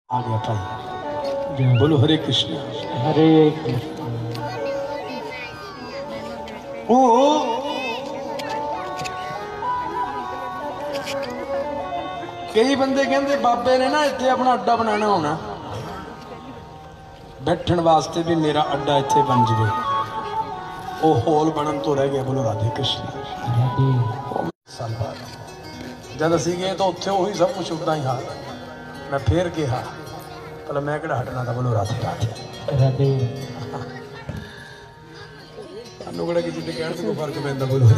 आ गया भाई, बोलो हरे कृष्ण हरे कृष्ण। ओ कई बंदे कहते बाबे ने ना इत्थे अपना अड्डा बनाना होना, बैठन वास्ते भी मेरा अड्डा इत्थे बन जाए। वो हॉल बनन तो रह गया। बोलो राधे कृष्ण। साल बाद जब असी गए तो उत्थे वही सब कुछ उदा ही हाल। मैं फिर कहा भला मैं किहड़ा हटना था। बोलो राधे राधे राधे। सानू किहड़ा किसी के कहण से कोई फर्क पैंदा। बोलो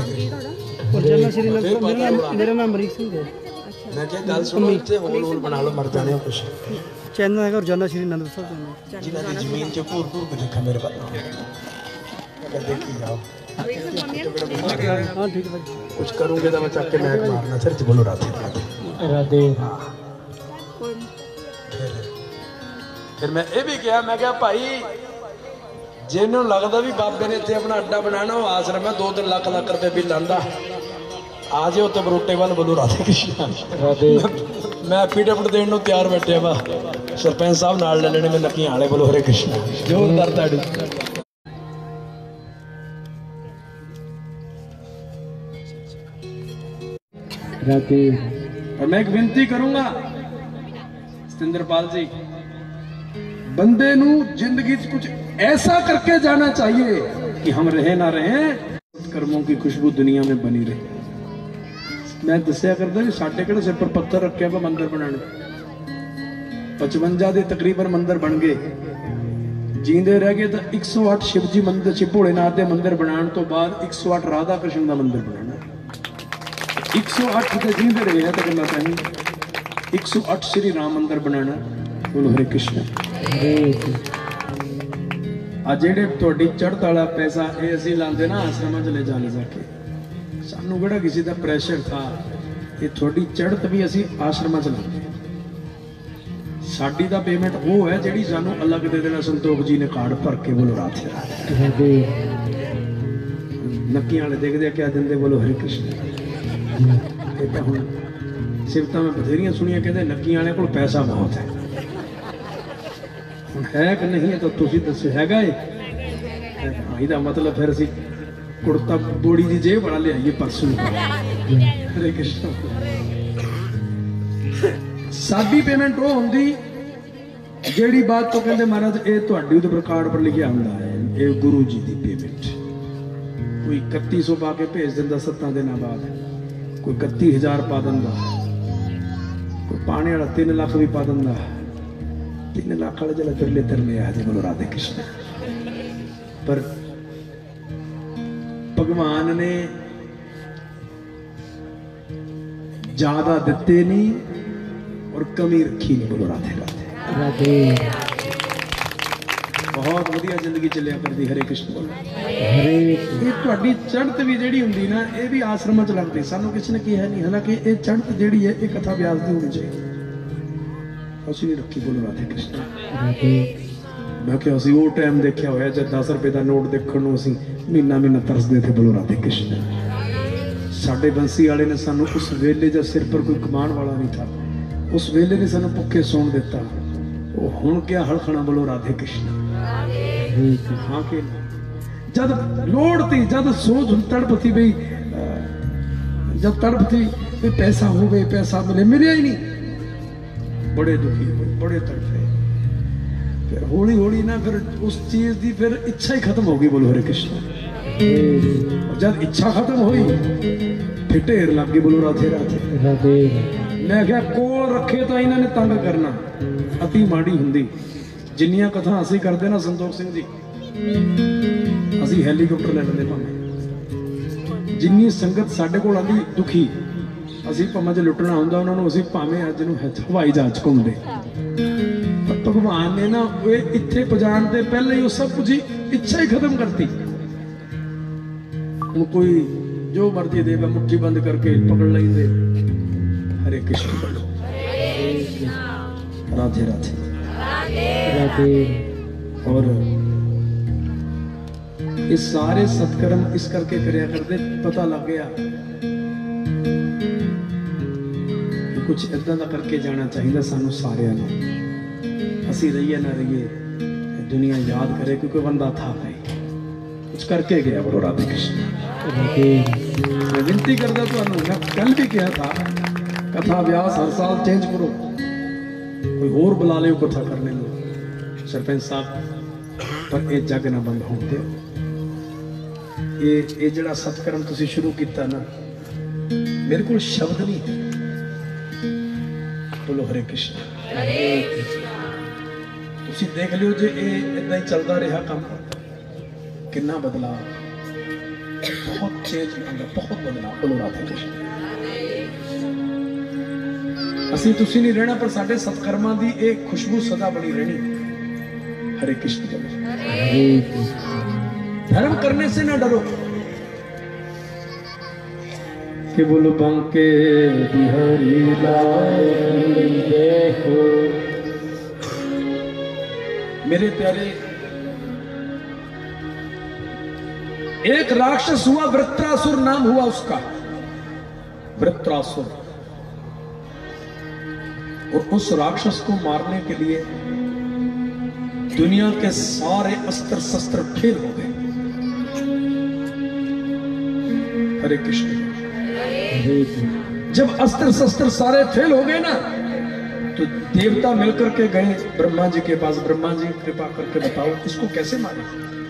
मेरा नाम अमरीक सिंह है। मैं क्या गल सुनो, इत्थे हॉल हॉल बना लो, मर जाने हो कुछ। चैनल है रोजाना श्री आनंद साहब जिन्हां दी जमीन च घूर घूर के देखा मेरे पास, अगर देखी जाओ हाँ ठीक है भाई। कुछ करूंगे तो मैं चक के महक मारना सिर। बोलो राधे राधे राधे। फिर मैं ये भी कहा, मैं क्या भाई जिन्हों लगता भी बाबे ने इतने अपना अड्डा बनाना, वो आश्रम है 2-3 लाख रुपए भी लाता, आ जाओ तो बरोटे वाल। बोलो राधे कृष्ण राधे। मैं एफिडेविट देने को तैयार बैठे वा, सरपंच साहब नाल ले लेने में नकियां वाले। बोलो हरे कृष्ण। जोरदार ताड़ी। राधे। और मैं एक विनती करूंगा सतिंदरपाल जी, बंदे नू जिंदगी कुछ ऐसा करके जाना चाहिए कि हम रहे ना रहे, कर्मों की खुशबू दुनिया में बनी रहे। मैं दसिया करता भी साढ़े किहड़े सिर पर पत्थर रखे वा मंदिर बनाने, 55 के तकरीबन मंदिर बन गए। जींदे रह गए तो 108 शिवजी मंदिर, शिव भोलेनाथ के मंदिर बनाने तो बाद 108 राधा कृष्ण का मंदिर बनाना। 108 के जींदे रहे तो गल्लां पैनी, 108 श्री राम मंदिर बनाना। बोलो हरे कृष्ण। आ जेड़े तुहाडी चढ़त वाला पैसा ये असीं लांदे ना आश्रमां च ले जाके, सानू किहड़ा किसी का प्रैशर था। ये थोड़ी चढ़त भी असीं आश्रमां च लांदे, साडी दा पेमेंट वो है जिहड़ी सानू अलग दे देना संतोख जी ने कार्ड भर के। बोलो राधे राधे। नक्कियां वाले देखदे क्या दिंदे। बोलो हरे कृष्ण। ये तो हुण सिफतां मैं बथेरियां सुनियां, कहते नक्कियां वाले कोल पैसा बहुत है। हुण है कि नहीं है तो तुसीं दसो, हैगा ये इहदा मतलब फिर असीं कुर्ता बोड़ी की जेब वाला ले आइए परसों। हरे कृष्ण। साडी पेमेंट वो होंदी जेड़ी बात तो कहते महाराज ये तुहाडी उहदे पर कार्ड पर लिखिया हुंदा है, ये गुरु जी की पेमेंट। कोई 3100 पा के भेज दिंदा 7 दिनों बाद, कोई 31,000 पा दिंदा, कोई पाने वाला 3 लाख भी पा दिंदा। 3 लाख वाले जरा तिरले तिरले आ जाए। बोलो राधे कृष्ण। पर भगवान ने ज्यादा दिते नहीं और कमी रखी नहीं। बोलो राधे राधे राधे। बहुत वधिया जिंदगी चलिया करती। हरे कृष्ण। बोलो हरे। ये तुहाडी चढ़त भी जिहड़ी हुंदी ना, ये भी आश्रम च लगदी। सानू किसी ने कहा नहीं, हालांकि ये चढ़त जिहड़ी है ये कथा व्यास दी होनी चाहिए, असीं नहीं रखी। बोलो राधे कृष्ण। राधे। मैं क्या असीं वो टाइम देखिया होया जब 10 रुपए का नोट देखण नूं असीं महीना महीना तरसदे थे। बोलो राधे कृष्ण। साडे बंसी वाले ने सानू उस वेले जब सिर पर कोई कमान वाला नहीं था, उस वेले ने सानू भुखे सौण दिता। वो हुण क्या हड़खना। बोलो राधे कृष्ण। हाँ के जब लोड़ थी, जब सोच तड़प थी बई, जब तड़प थी भी पैसा हो गए, पैसा मिले, मिले ही नहीं, बड़े दुखी हुए, बड़े तड़पे। फिर हौली हौली ना फिर उस चीज की फिर इच्छा ही खत्म हो गई। बोलो हरे कृष्ण। जब इच्छा खत्म हुई फिर ढेर लग गई। बोलो राधे राधे राधे। मैं क्या कोल रखे तो इन्होंने तंग करना अति माड़ी हुंदी। जिन्नियां कथा असीं करते ना संतोख सिंह जी, असीं हैलीकॉप्टर ले लेंदे भावें। जिन्नी संगत साडे कोल आंदी दुखी, असीं भावें जे लुटना हुंदा उन्हां नूं, असीं भावें अज नूं हवाई जहाज घुंमदे। पर भगवान ने ना इत्थे पहुंचाण ते पहले ही सब कुछ ही इच्छा ही खत्म करती। हुण कोई जो मर्जी दे मुट्ठी बंद करके पकड़ लेंदे। हरे कृष्ण। बोलो राधे राधे राधे। और ये सारे सत्कर्म इस करके करया करते, पता लग गया कि कुछ इदां दा करके जाना चाहिए सानू सारियां नूं। ਅਸੀਂ ਰਹੀਏ ਨਾ ਰਹੀਏ दुनिया याद करे क्योंकि बंदा था भाई कुछ करके गया बोलो राधे कृष्ण। मैं विनती करता तुहानू मैं कल भी कहा था कथा व्यास हर साल चेंज करो कोई होर बुला लियो कथा करने लो सरपंच साहब पर ये जग ना बंद होने दे। ये जड़ा सत्कर्म तुसी शुरू किया ना मेरे को शब्द नहीं है। बोलो हरे कृष्ण। तुसी देख लियो जे इदा ही चलता रहा काम कितना बदलाव बहुत चेंज आंदा बहुत बदलाव। बोलो राधे कृष्ण। असी तुसी नहीं रहना पर साडे सत्कर्मां दी एक खुशबू सदा बनी रहनी। हरे कृष्ण। धर्म करने से ना डरो कि बोलो बंके बिहारी लाल देखो। मेरे प्यारे एक राक्षस हुआ वृत्रासुर नाम हुआ उसका वृत्रासुर। और उस राक्षस को मारने के लिए दुनिया के सारे अस्त्र शस्त्र फेल हो गए। हरे कृष्ण। जब अस्त्र शस्त्र सारे फेल हो गए ना तो देवता मिलकर के गए ब्रह्मा जी के पास। ब्रह्मा जी कृपा करके बताओ इसको कैसे मारे।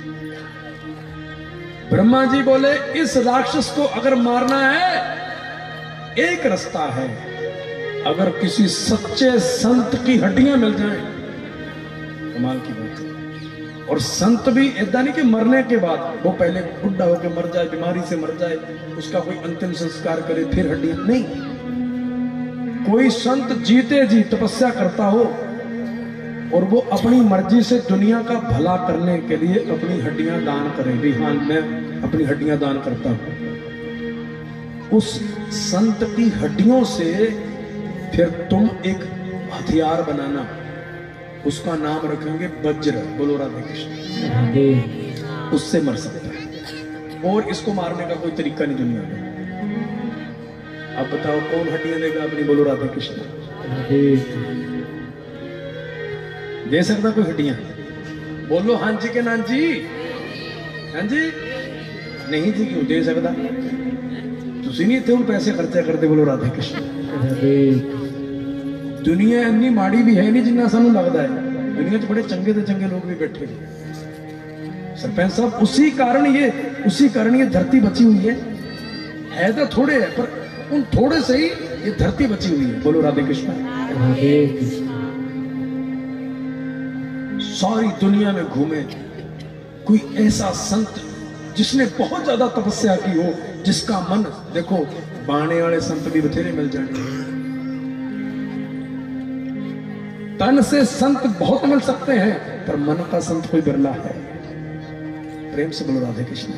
ब्रह्मा जी बोले इस राक्षस को अगर मारना है एक रास्ता है अगर किसी सच्चे संत की हड्डियां मिल जाएं। कमाल की बात है। और संत भी ऐसा नहीं कि मरने के बाद वो पहले बुढ़ा होकर मर जाए बीमारी से मर जाए उसका कोई अंतिम संस्कार करे फिर हड्डियां नहीं। कोई संत जीते जी तपस्या करता हो और वो अपनी मर्जी से दुनिया का भला करने के लिए अपनी हड्डियां दान करे भी हाँ मैं अपनी हड्डियां दान करता हूं। उस संत की हड्डियों से फिर तुम एक हथियार बनाना उसका नाम रखेंगे वज्र। बोलो राधे कृष्ण। उससे मर सकता है और इसको मारने का कोई तरीका नहीं दुनिया में। अब बताओ कौन हड्डियां देगा अपनी। बोलो राधे कृष्ण। दे सकता कोई हड्डियां? बोलो हाँ जी के नान जी। हाँ जी नहीं जी क्यों दे सकता? तुसी नहीं इतने पैसे खर्चा करते। बोलो राधे कृष्ण। दुनिया इन्नी माड़ी भी है नहीं जिन्ना सानू लगता है। दुनिया च बड़े चंगे तो चंगे लोग भी बैठे सरपंच साहब। उसी कारण ये धरती बची हुई है तो थोड़े है पर उन थोड़े से ही ये धरती बची हुई है। बोलो राधे कृष्ण। सारी दुनिया में घूमे कोई ऐसा संत जिसने बहुत ज्यादा तपस्या की हो जिसका मन देखो बाणे वाले संत भी बथेरे मिल जाएंगे। तन से संत बहुत मिल सकते हैं पर मन का संत कोई बिरला है। प्रेम से बोलो राधे कृष्ण।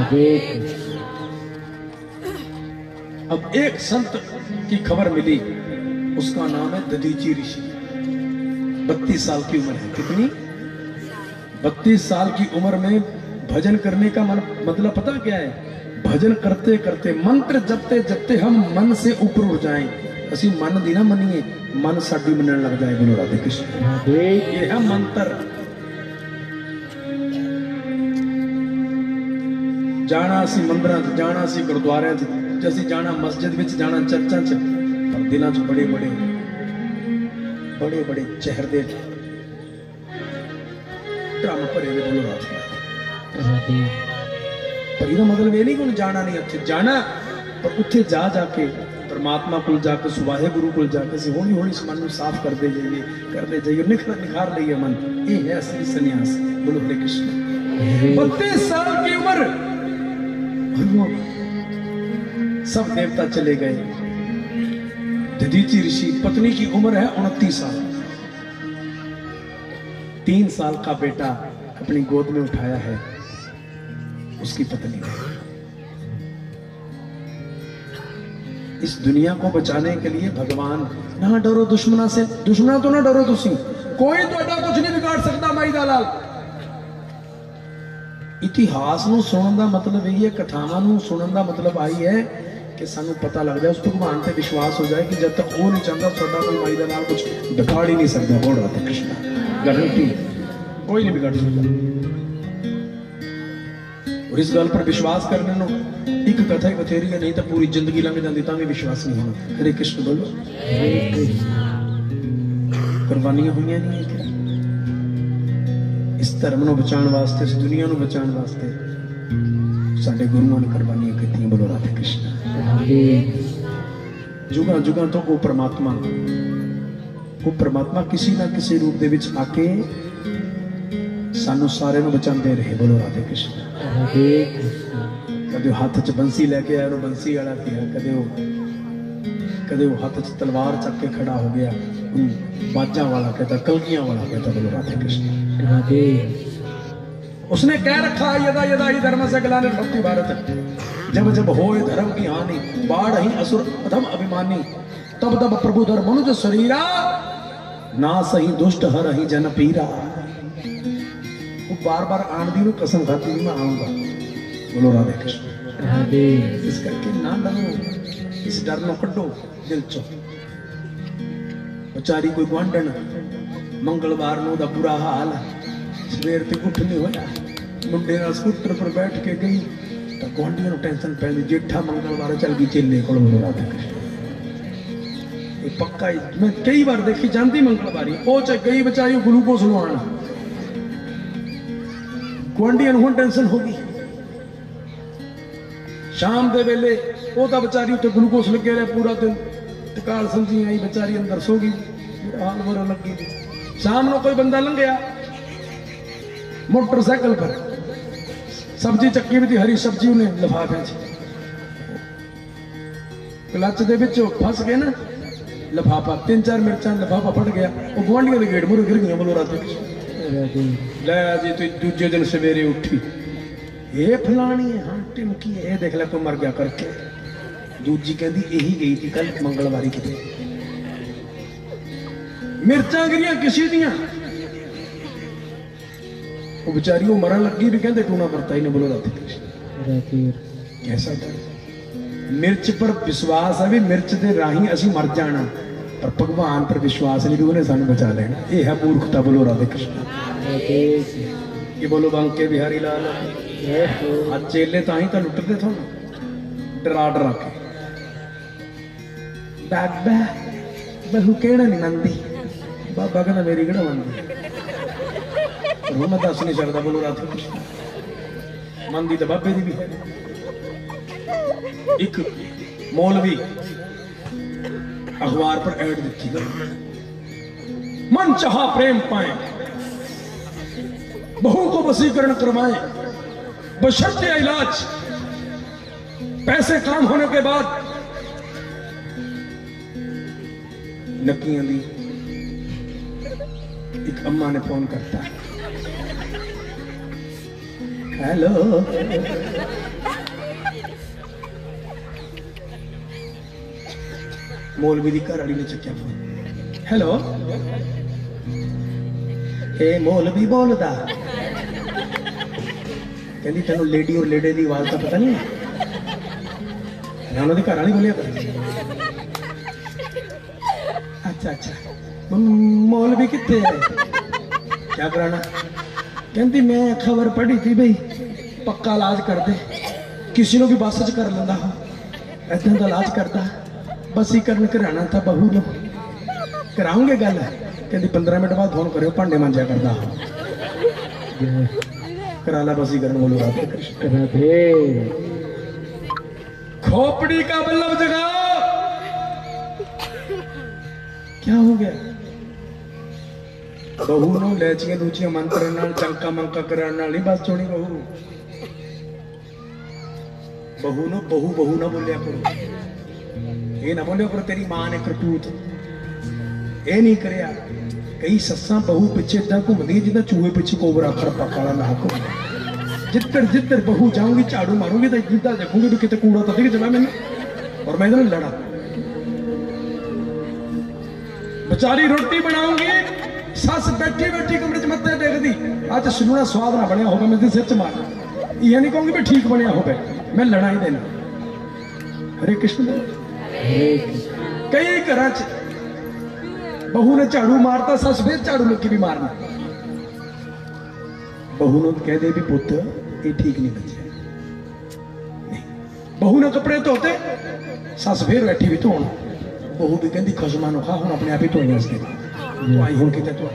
अब एक संत की खबर मिली उसका नाम है दधीची ऋषि। 32 साल की उम्र है। कितनी? 32 साल की उम्र में भजन करने का मतलब पता क्या है? भजन करते करते मंत्र जपते जपते हम मन से ऊपर उठ जाएं। असी मन दी ना मनिए मन साडी मनन लग जाए। बोलो राधे कृष्ण। ये है मंत्र। जाना सी मंदिरां च जाना सी गुरुद्वारियां च जैसी जाना मस्जिद विच जाना चर्चा च पर दिलों च बड़े बड़े चेहरे दे ड्रम भरे ने। बोलो राधे। पर इसका मतलब ये नहीं कि जाना नहीं उत्थे जाना पर उत्थे जा जाके परमात्मा को जाके सुवाहे गुरु को जाके हौली हौली मन को साफ करते जाइए निखार लिए मन। ये है असली संन्यास। बोलो हरे कृष्ण। 32 साल की उम्र सब देवता चले गए। दधीची ऋषि पत्नी की उम्र है 29 साल। 3 साल का बेटा अपनी गोद में उठाया है उसकी पत्नी ने। इस दुनिया को बचाने के लिए भगवान ना डरो दुश्मना से। दुश्मना तो ना डरो तुसी कोई तो कुछ नहीं बिगाड़ सकता। माई दा लाल इतिहास नूं सुनन दा मतलब यही है कथावां नूं सुनन दा मतलब आई है कि सानू पता लग जाए उस भगवान पे विश्वास हो जाए कि जब तक वो नहीं चाहता साडा कोई माई दा लाल कुछ बिगाड़ ही नहीं सकता। बोल राधे कृष्ण। गारंटी कोई नहीं बिगाड़ सकता। और इस गल पर विश्वास करने नो एक कथा ही बथेरी है, नहीं तो पूरी जिंदगी लंघ जाती तां भी विश्वास नहीं होना। हरे कृष्ण बोलो। कुर्बानियां हुई नहीं है इस धर्म को बचाने वास्ते, इस दुनिया को बचाने वास्ते साडे गुरुओं ने कुर्बानियां कीतियां। बोलो राधे कृष्ण। जुगा जुगा तो वो परमात्मा किसी ना किसी रूप दे विच आके सानू सारे नू बचाते रहे। बोलो राधे कृष्ण। कदे हाथ च बंसी लैके आया, बंसी वाला किया, कदे वो हाथ च तलवार चक के खड़ा हो गया, बाजा वाला कहता, कलगियां वाला कहता। बोलो राधे कृष्ण। उसने कह रखा यदा यदा ही धर्म से ग्लानिर्भवति भारत, जब जब होए धर्म की हानि, बाढ़ ही असुर अधम अभिमानी, तब तब प्रभु धर्म मनुज शरीरा, ना सही दुष्ट हर ही जन पीरा। वो बार बार आंधी को कसम खाती मैं आऊंगा। बोलो राधे कृष्ण। इस करके ना डरो, इस डर को कड्डो दिल चो। बेचारी कोई गुआंढण मंगलवार नो दा बुरा हाल, सवेर ते उठ नहीं होया, मुंडे नाल स्कूटर पर बैठ के गई तो गुआंढियों को टेंशन पै गई, जेठा मंगलवार चल गई चेले को। बोलो राधे कृष्ण। ये पक्का ही मैं कई बार देखी जाती मंगलवारी, वो च गई बेचारी ग्लूकोस लवाना, गुआंढियों को टेंशन हो गई। शाम के वेले वो तो बेचारी उत्ते ग्लूकोस लगे रहे पूरा दिन, टकाल समझी आई बेचारी अंदर सो गई, हाल बुरा लगी। शाम को कोई बंदा लंघिया मोटरसाइकिल पर, सब्जी चक्की भी थी, हरी सब्जी उन्हें लिफाफे क्लच दे विच फस गए ना लिफाफा, 3-4 मिर्चा लिफाफा फट गया, वो गुआंढियों के गेट मुरे गिर गई। बोलो राधे कृष्ण। लै जी तू दूजे दिन सवेरे उठी, ये फलानी है, हाँ टिमकी है, ये देख ला कोई मर गया करके। दूजी कहती यही गई थी कल मंगलवारी कितने, मिर्चा गिरियां किसी दियां, वो बेचारी वो मरन लगी भी कहते टूना मरता ही नहीं। बोलो राधे कृष्ण। कैसा डर। मिर्च पर विश्वास है भी मिर्च के राही असी मर जाना, पर भगवान पर विश्वास नहीं भी उन्हें सानू बचा लेना। यह है मूर्खता। बोलो राधे कृष्ण। ये बोलो बांके बिहारी लाल। आज चेले ताही तो लुटते थे डरा डरा के, बाबा बहू केड़ा नहीं मंदी, बाबा कहना मेरी केड़ा मंदी, मैं दस नहीं सकता। बोलो राधे कृष्ण। मंदी तो बाबे की भी है। एक मौलवी अखबार पर ऐड दिखी, मन चाहा प्रेम पाए, बहू को वसीकरण करवाएं, बशर्ते इलाज, पैसे काम होने के बाद। नकियां दी एक अम्मा ने फोन करता, हेलो मौलवी दी घर वाली ने चुक्या फोन, हेलो ए मौलवी बोलदा, कहती तेन लेडी और लेडे की आवाज का पता नहीं है, उन्होंने घर वाली बोलिया कर। अच्छा अच्छा मौलवी कितने है, क्या कराना, कहती मैं खबर पढ़ी थी भाई पक्का इलाज कर दे, किसी को भी बस च कर लेंदा हो, इदां दा इलाज करता, वसीकरण कराना था बहू नो, कराओगे गल, कहती 15 मिनट बाद फोन करो, भांडे मांजा करता करा ला वसीकरण। बोलो राधे कृष्ण। खोपड़ी का बल्लभ जगाओ। क्या हो गया, बहू नो लैचियां लूचियां मंत्र नाल चंका मंका कराने नाल नहीं बस चोनी बहू, बहू नो बहू बहू ना बोलिया करो, ये ना बोलिया करो तेरी मां ने करतूत, ये नहीं करिया। कई सस्सां बहू पिछे इदा घूमदी जिदा चूहे पिछे कोबरा खरपा काला ना घूम, जिधर जिधर बहू जाऊंगी झाड़ू मारूंगी तो जिदा देखूंगी भी कितने कूड़ा तो दिख जाए मैंने, और मैं इधर लड़ा। बेचारी रोटी बनाऊंगी, सस बैठी बैठी कमरे च मत्थे टेकदी, आज सुनना स्वाद ना बनया होगा, मैं सिर च मारना, ये नहीं कहूंगी भी ठीक बनया होगा, मैं लड़ा ही देना। हरे कृष्ण। कई घर बहू ने झाड़ू मारता, सस फिर झाड़ू लगी भी मारना। बहू ने कह दे भी पुत ये ठीक नहीं बचे, नहीं। बहू ने कपड़े धोते, सस फिर बैठी भी धोन। बहू भी कहती खसमा नु खा, हम अपने आप ही धोने तो आई हूं किते तो।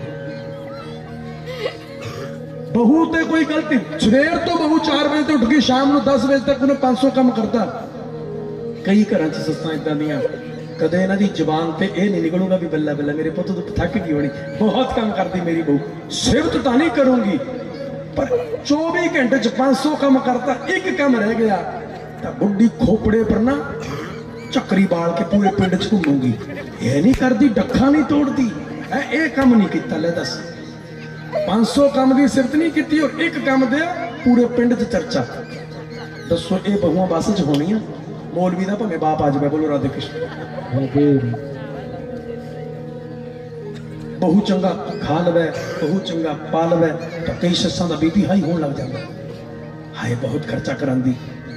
बहू ते कोई गलती, सवेर तो बहू 4 बजे तो उठ गई, शाम को 10 बजे तक उन्हें 500 काम करता। कई घर च सस्सां इदां दियां, कदे इन्हां दी जबान ते ये नहीं निकलूगा भी बल्ला बल्ला मेरे पुत तो थक गई होनी, बहुत काम करती मेरी बहू। सिफत तो नहीं करूंगी, पर 24 घंटे च 500 काम करता, एक काम रह गया तो बुढ़ी खोपड़े पर ना चक्री बाल के पूरे पिंड च घूमूंगी। ये नहीं करती, डखा नहीं तोड़ती, ये काम नहीं किया। ले दस 500 काम की सिफत नहीं की और एक काम दे पूरे पिंड च चर्चा। दसो ये बहुआं बस च होनी है? मौलवी का भावें बाप आ जाए, बोलो राधे कृष्ण। बहु चंगा खा लवे, बहु चंगा पा लवे तो कई सस्सां दा बीपी हाई होने लग जाता। हाय बहुत खर्चा करांदी,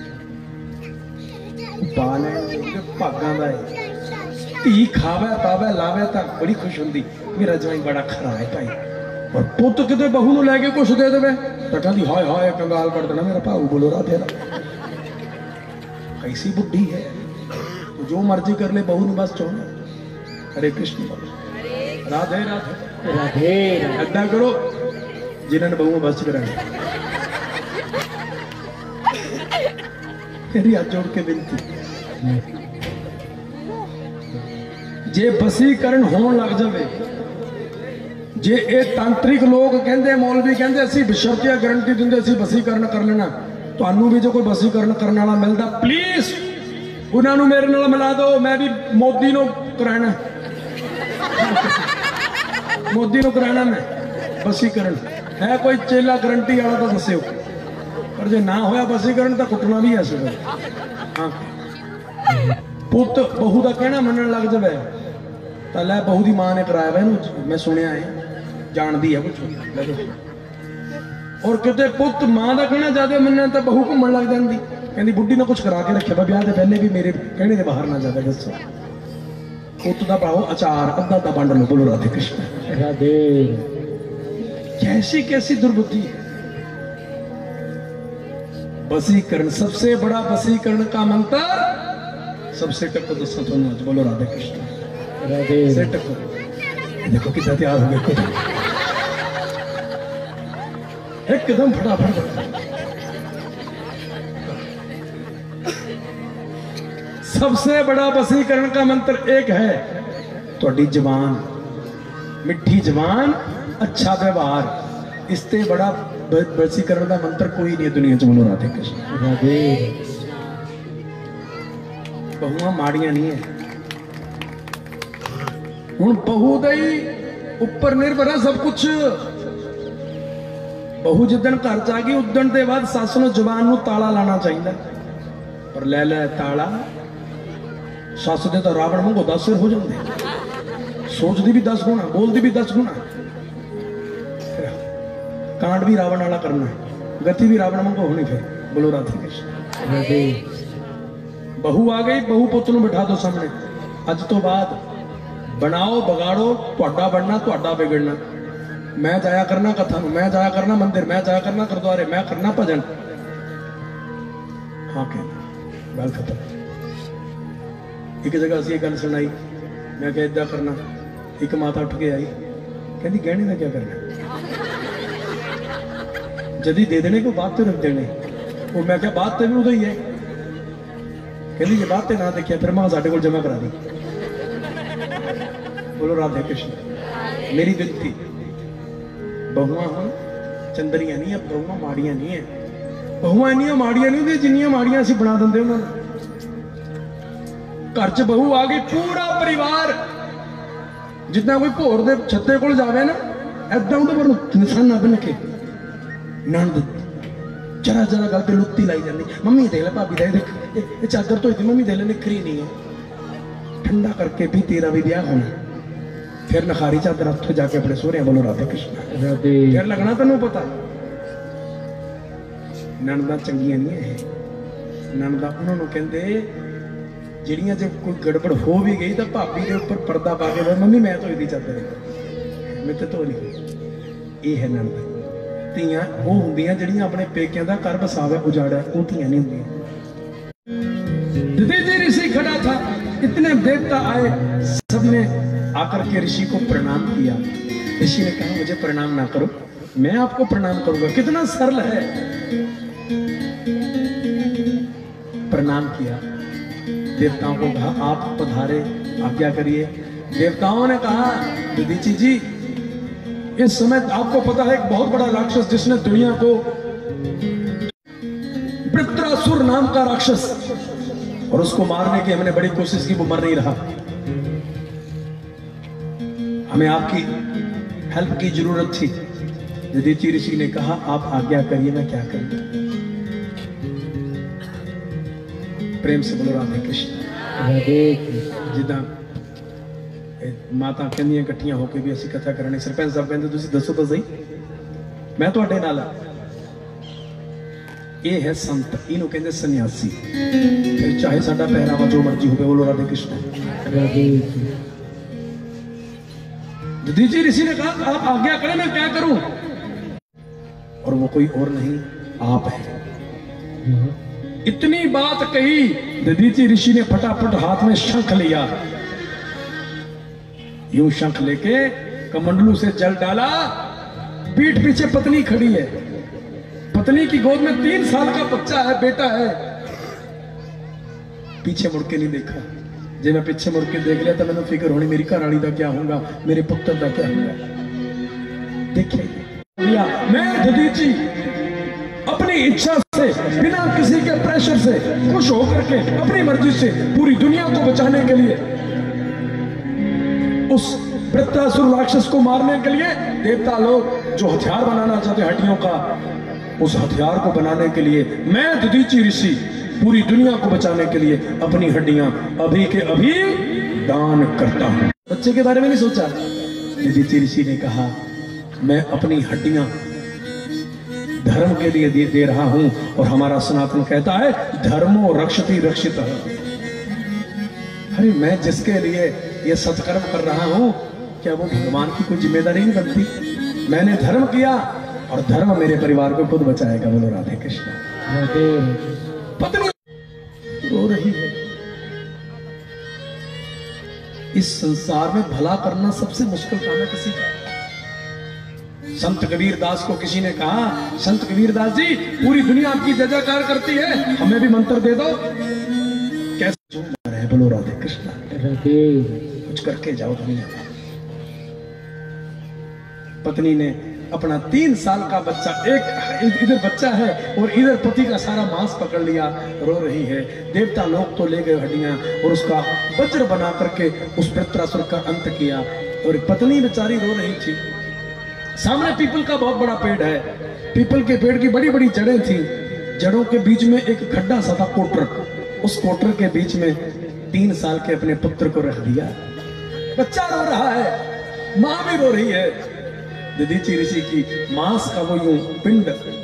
पाल भागां दा धी खावे पावे लावे तो बड़ी खुश होंदी, मेरा जवाई बड़ा खरा है भाई। और पुत किते बहू नूं लैके कुछ दे देवे तो कहती हाय हाय कंगाल कर देना मेरा भाऊ, बोलो राधे राधे। कैसी बुढ़ी है, तो जो मर्जी कर ले, बहू ने बस चाहना हरे कृष्ण बोलो राधे राधे राधे। अदा करो जिन्होंने बहू बस करा। मेरी हाथ जोड़ के बिनती, जे बसीकरण होने लग जाए, जे ये तांत्रिक लोग कहते, मौलवी कहते असी बशर्तिया गारंटी देंगे असी बसीकरण कर लेना, तो भी जो कोई बसीकरण करने वाला मिलता प्लीज उन्होंने मेरे नाल मिला दो, मैं भी मोदी को कराना, मोदी को कराना मैं बसीकरण। है कोई चेला गारंटी वाला तो दस्यो, पर जो ना होया बसीकरण तो कुटना भी है सर। हाँ पुत बहू का कहना मनन लग जाए तो लै बहू की मां ने कराया वा, मैं सुनिया है, जानती है कुछ। और कितने पुत मां का कहना ज्यादा मनना तो बहू घूमन लग जाती, कहती बुढ़ी ने कुछ करा के रखे ब्याह से पहले भी मेरे कहने के बाहर ना जाता। दसो पुत का पाओ अचार अद्धा अद्धा बंड लो, बोलो राधे कृष्ण राधे। कैसी कैसी दुर्बुद्धि है। बसीकरण सबसे बड़ा बसीकरण का मंत्र, सबसे टक्कर दसो तो बोलो राधे कृष्ण राधे। से टक्कर। देखो कितना तैयार हो गए एकदम फटाफट। सबसे बड़ा वसीकरण का मंत्र एक है, थोड़ी जबान, मिठी जबान, अच्छा व्यवहार। इससे बड़ा वसीकरण का मंत्र कोई नहीं है दुनिया च, बोलो राधे कृष्ण राधे। बहुआं माड़ियां नहीं है, हुण बहू दे उपर निर्भर है सब कुछ। बहू जिदन घर च आ गई उदन के बाद सस नूं जबान नूं ताला लाना चाहिए, पर ले लै ताला सस दे तो रावण वांगू 10 सिर हो जाते, सोचती भी 10 गुना, बोलती भी 10 गुना। कांड भी रावण वाला करना, गति भी रावण वांगू होनी। फिर बोलो राधे कृष्ण राधे। बहू आ गई, बहू पुत नूं बिठा दो सामने, अज तो बाद बनाओ बगाड़ो, तुहाडा बनना तुहाडा बिगड़ना। मैं जाया करना कथा नूं, मैं जाया करना मंदिर, मैं जाया करना गुरुद्वारे, मैं करना भजन। हाँ कहना गल खत्म। एक जगह असीं गल सुनाई, मैं क्या इदा करना, एक माता उठ के आई कहती गहने का क्या करना, जदी दे देने को बात तो रख देने। वो मैं क्या बात तो भी उदो ही है, कहती जे बात ना देखिया फिर मां साडे कोल जमा करा दी। बोलो राधे कृष्ण। मेरी विनती, बहुआं हम चंदरियां नहीं है, बहुआं माड़ियां नहीं है। बहुआं इन्नियां माड़ियां नहीं होंदियां जिन्नियां माड़ियां असीं बना दिंदे उन्हां नूं। घर च बहू आ गई, पूरा परिवार जितना कोई भोर दे छत्ते कोल जावे ना, ऐदां उहदे पर निशाना बन के नंद जरा जरा गल ते लुत्ती लाई जाती। मम्मी देख ले, भाभी देख ये चादर धोई थी, मम्मी देख ले निखरी नहीं है। ठंडा करके भी तेरा भी ब्याह होना, फिर नखारी चादर उत्थे जाके अपने सोहरे। बोलो राधे कृष्ण राधे। फिर लगना तेनों पता नंदा चंगियां नहीं है। नंदा उन्होंने कहते ਜਿਹੜੀਆਂ ਜੇ ਕੋਈ ਗੜਬੜ ਹੋ ਵੀ ਗਈ ਤਾਂ ਭਾਬੀ ਦੇ ਉੱਪਰ ਪਰਦਾ ਪਾ ਕੇ ਮੰਮੀ ਮੈਂ ਧੋਈ ਦੀ ਚਾਦਰ ਮੈਂ ਤੇ ਧੋ ਲਈ। ਇਹ ਹੈ ਨਣਦ ਧੀਆਂ ਉਹ ਹੁੰਦੀਆਂ ਜਿਹੜੀਆਂ ਆਪਣੇ ਪੇਕਿਆਂ ਦਾ ਘਰ ਬਸਾਵੇ ਉਜਾੜਿਆ, ਉਹ ਧੀਆਂ नहीं ਹੁੰਦੀਆਂ। दधीचि ऋषि खड़ा था, इतने देवता आए, सबने आकर के ऋषि को प्रणाम किया। ऋषि ने कहा मुझे प्रणाम ना करो, मैं आपको प्रणाम करूंगा। कितना सरल है। प्रणाम किया, देवताओं को कहा आप पधारे, आज्ञा करिए। देवताओं ने कहा दधीचि जी इस समय आपको पता है एक बहुत बड़ा राक्षस जिसने दुनिया को, वृत्रासुर नाम का राक्षस, और उसको मारने की हमने बड़ी कोशिश की, वो मर नहीं रहा। हमें आपकी हेल्प की जरूरत थी। दधीचि ऋषि ने कहा आप आज्ञा करिए, मैं क्या करूं। प्रेम से बोलो राधे कृष्ण। जिदा माता कहंदियां इकट्ठियां होके भी ਅਸੀਂ कथा करनी, सरपंच साहब कहंदे ਤੁਸੀਂ ਦੱਸੋ ਤਾਂ ਸਹੀ, मैं ਤੁਹਾਡੇ ਨਾਲ ਆ। ਇਹ ਹੈ ਸੰਤ, ਇਹਨੂੰ ਕਹਿੰਦੇ ਸੰन्यासी। ਫਿਰ ਚਾਹੇ ਸਾਡਾ ਪਹਿਰਾਵਾ ਜੋ ਮਰਜੀ ਹੋਵੇ, बोलो राधे कृष्ण। दधीचि ऋषि ने कहा आप आज्ञा करें, मैं क्या करूं। और वो कोई और नहीं आप है। इतनी बात कही, दधीचि ऋषि ने फटाफट हाथ में शंख लिया, यूं शंख लेके कमंडलू से जल डाला। पीठ पीछे पत्नी खड़ी है, पत्नी की गोद में 3 साल का बच्चा है, बेटा है। पीछे मुड़ के नहीं देखा। जे मैं पीछे मुड़ के देख लिया तो मैंने फिक्र होनी मेरी घरवाली का क्या होगा, मेरे पुत्र का क्या होगा। देखिए मैं दधीचि अपनी इच्छा से, बिना किसी के प्रेशर से, खुश होकर के अपनी मर्जी से पूरी दुनिया को बचाने के लिए, उस वृत्रासुर राक्षस को मारने के लिए, देवता लोग जो हथियार बनाना चाहते हड्डियों का, उस हथियार को बनाने के लिए मैं दधीचि ऋषि पूरी दुनिया को बचाने के लिए अपनी हड्डियां अभी के अभी दान करता हूं। बच्चे के बारे में नहीं सोचा। दधीचि ऋषि ने कहा मैं अपनी हड्डियां धर्म के लिए दे रहा हूं, और हमारा सनातन कहता है धर्मो रक्षति रक्षितः। अरे मैं जिसके लिए ये सत्कर्म कर रहा हूं, क्या वो भगवान की कोई जिम्मेदारी नहीं बनती। मैंने धर्म किया और धर्म मेरे परिवार को खुद बचाएगा। बोलो राधे कृष्ण। पत्नी रो रही है। इस संसार में भला करना सबसे मुश्किल काम है किसी का। संत कबीर दास को किसी ने कहा संत कबीर दास जी पूरी दुनिया आपकी जय जयकार करती है, हमें भी मंत्र दे दो। कैसे चुप रहे। बोलो राधे कृष्ण। कुछ करके जाओ दुनिया में। पत्नी ने अपना 3 साल का बच्चा, एक इधर बच्चा है और इधर पति का सारा मांस पकड़ लिया, रो रही है। देवता लोग तो ले गए हड्डियां और उसका वज्र बना करके उस वृत्रासुर का अंत किया, और पत्नी बेचारी रो रही थी। सामने पीपल का बहुत बड़ा पेड़ है, पीपल के पेड़ की बड़ी बड़ी जड़ें थी, जड़ों के बीच में एक खड्डा सा था, कोटर। उस कोटर के बीच में 3 साल के अपने पुत्र को रख दिया। बच्चा रो रहा है, मां भी रो रही है। दधीचि ऋषि की मांस का वो यूं पिंड,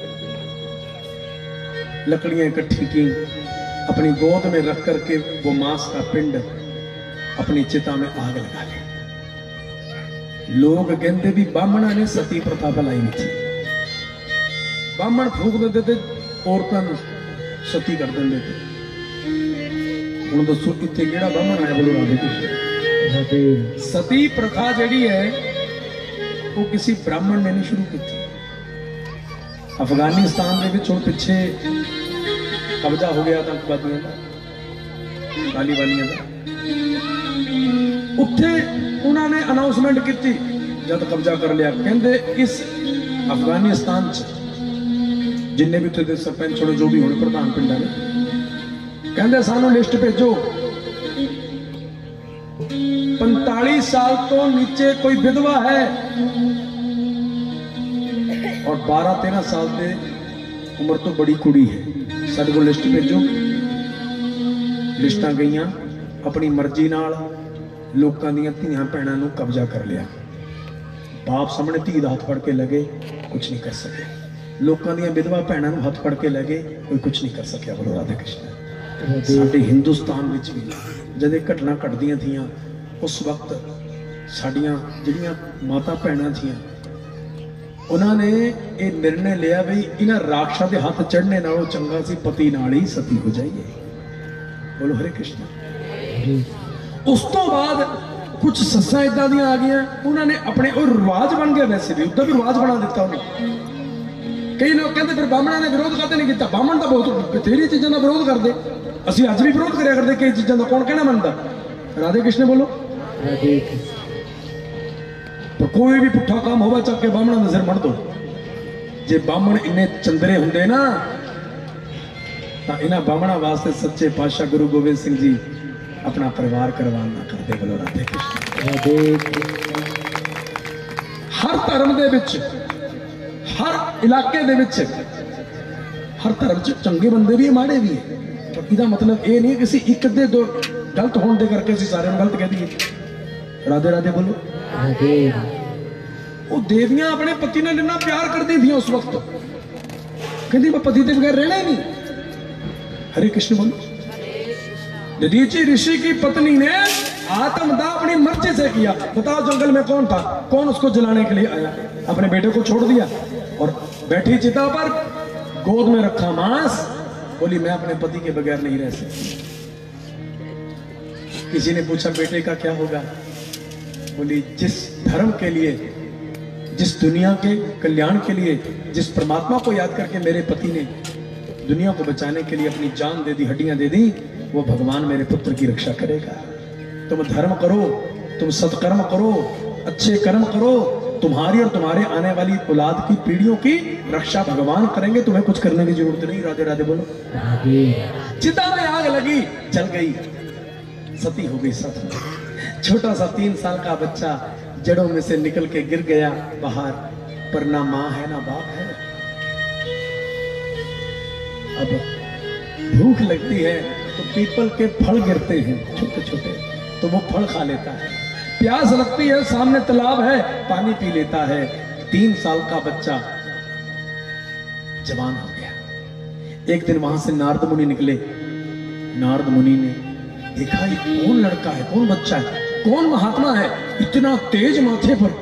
लकड़ियां इकट्ठी की, अपनी गोद में रख करके वो मांस का पिंड अपनी चिता में आग लगा ली। लोग कहते भी ब्राह्मणा ने सती प्रथा फैलाई नहीं थी। ब्राह्मण फूक देते थे, औरतां सती कर देंगे थे। हुण दसो इत्थे केड़ा ब्राह्मण आया। बोलो राधे कृष्ण। सती प्रथा जिहड़ी है वो किसी ब्राह्मण ने नहीं शुरू की थी। अफगानिस्तान के विच हुण पिछे कब्जा हो गया आतंकवादियों का, तालिबानियों का। उत्थे उन्होंने अनाउंसमेंट की थी जब कब्जा कर लिया, कहते इस अफगानिस्तान जिन्ने भी उत्थे सरपंच छोड़े जो भी होने प्रधान पिंडा ने, कहते सानू लिस्ट भेजो 45 साल तो नीचे कोई विधवा है और 12-13 साल से उम्र तो बड़ी कुड़ी है, साडे को लिस्ट भेजो। लिस्टां गईयां, अपनी मर्जी नाल लोकां दीयां धीआं भैणां नूं कब्जा कर लिया। बाप सामने धी दा हथ फड़ के लगे, कुछ नहीं कर सके। लोकां दीयां विधवा भैणां नूं हथ फड़ के लगे, कोई कुछ नहीं कर सकिया। बोलो राधे कृष्ण। ਸਾਡੇ ਹਿੰਦੁਸਤਾਨ ਵਿੱਚ ਵੀ ਜਦ ਇਹ ਘਟਨਾ ਘਟਦੀਆਂ ਥੀਆਂ ਉਸ ਵਕਤ ਸਾਡੀਆਂ ਜਿਹੜੀਆਂ ਮਾਤਾ ਭੈਣਾਂ ਥੀਆਂ ਉਹਨਾਂ ਨੇ ਇਹ ਨਿਰਣੇ ਲਿਆ ਵੀ ਇਹਨਾਂ ਰਾਖਸ਼ਾਂ ਦੇ ਹੱਥ ਚੜ੍ਹਨੇ ਨਾਲੋਂ ਚੰਗਾ ਸੀ ਪਤੀ ਨਾਲ ਹੀ ਸਤੀ ਹੋ ਜਾਈਏ। ਬੋਲੋ ਹਰੇ ਕ੍ਰਿਸ਼ਨ। ਉਸ ਤੋਂ ਬਾਅਦ ਕੁਝ ਸੱਸਾਂ ਇਦਾਂ ਦੀਆਂ ਆ ਗਈਆਂ ਉਹਨਾਂ ਨੇ ਆਪਣੇ ਉਹ ਰਿਵਾਜ ਬਣ ਗਿਆ, ਵੈਸੇ ਵੀ ਉੱਦਾਂ ਵੀ ਰਿਵਾਜ ਬਣਾ ਦਿੱਤਾ ਉਹਨੇ। ਕਈ ਲੋਕ ਕਹਿੰਦੇ ਫਿਰ ਬਾਹਮਣਾਂ ਨੇ ਵਿਰੋਧ ਕਰਦੇ ਨਹੀਂ ਕੀਤਾ, ਬਾਹਮਣ ਤਾਂ ਬਹੁਤ ਬਥੇਰੀ ਚੀਜ਼ਾਂ ਦਾ ਵਿਰੋਧ ਕਰਦੇ, ਅਸੀਂ ਅੱਜ ਵੀ ਵਿਰੋਧ ਕਰਿਆ ਕਰਦੇ ਕਈ ਚੀਜ਼ਾਂ ਦਾ, ਕੌਣ ਕਹਿਣਾ ਮੰਨਦਾ। ਰਾਧੇ ਕ੍ਰਿਸ਼ਨ ਬੋਲੋ। ਪਰ ਕੋਈ ਵੀ ਪੁੱਠਾ ਕੰਮ ਹੋਵੇ ਚੱਕ ਕੇ ਬਾਹਮਣਾਂ ਦਾ ਸਿਰ ਮੜ ਦੋ। ਜੇ ਬਾਹਮਣ ਇੰਨੇ ਚੰਦਰੇ ਹੁੰਦੇ ਨਾ ਤਾਂ ਇਹਨਾਂ ਬਾਹਮਣਾਂ ਵਾਸਤੇ ਸੱਚੇ ਪਾਤਸ਼ਾਹ ਗੁਰੂ ਗੋਬਿੰਦ ਸਿੰਘ ਜੀ अपना परिवार करवान ना करते। बोलो राधे कृष्ण। हर धर्म दे विच हर इलाके दे विच हर धर्म च चंगे बंदे भी माड़े भी है, पर इसदा मतलब ये नहीं कि किसी एक दे दो गलत होने दे करके असीं सारे गलत कह दिए। राधे राधे बोलो। वो देवियां अपने पति नाल इन्ना प्यार करदी थी उस वक्त, कहती मैं पति के बगैर रहना ही नहीं। हरे कृष्ण बोलो। दधीची ऋषि की पत्नी ने आत्मदाह अपनी मर्जी से किया। बताओ जंगल में कौन था, कौन उसको जलाने के लिए आया? अपने बेटे को छोड़ दिया और बैठी चिता पर गोद में रखा मांस, बोली मैं अपने पति के बगैर नहीं रह सकती। किसी ने पूछा बेटे का क्या होगा? बोली जिस धर्म के लिए, जिस दुनिया के कल्याण के लिए, जिस परमात्मा को याद करके मेरे पति ने दुनिया को बचाने के लिए अपनी जान दे दी, हड्डियां दे दी, वो भगवान मेरे पुत्र की रक्षा करेगा। तुम धर्म करो, तुम सत्कर्म करो, अच्छे कर्म करो, तुम्हारी और तुम्हारे आने वाली औलाद की पीढ़ियों की रक्षा भगवान करेंगे, तुम्हें कुछ करने की जरूरत नहीं। राधे राधे बोलो। चिता में आग लगी, जल गई, सती हो गई सत में। छोटा सा 3 साल का बच्चा जड़ों में से निकल के गिर गया बाहर, पर ना माँ है ना बाप है। अब भूख लगती है तो पीपल के फल गिरते हैं छोटे छोटे, तो वो फल खा लेता है। प्यास लगती है, सामने तालाब है, पानी पी लेता है। 3 साल का बच्चा जवान हो गया। एक दिन वहां से नारद मुनि निकले। नारद मुनि ने देखा ये कौन लड़का है, कौन बच्चा है, कौन महात्मा है, इतना तेज माथे पर।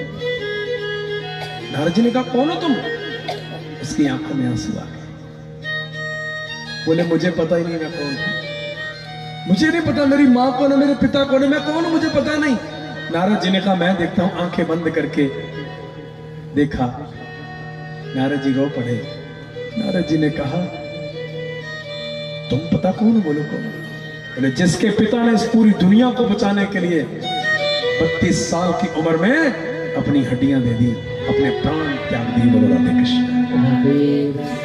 नारद जी ने कहा कौन हो तुम? उसकी आंखों में आंसू आ गए। बोले मुझे पता ही नहीं मैं कौन हूं, मुझे नहीं पता मेरी माँ कौन है, मेरे पिता कौन है, मैं कौन हूं मुझे पता नहीं। नारद जी ने कहा मैं देखता हूं। आंखें बंद करके देखा, नारद जी रो पड़े। नारद जी ने कहा तुम पता कौन हो? बोलो कौन? बोले जिसके पिता ने इस पूरी दुनिया को बचाने के लिए 32 साल की उम्र में अपनी हड्डियां दे दी, अपने प्राण त्याग दिए। बोलो राधे कृष्ण।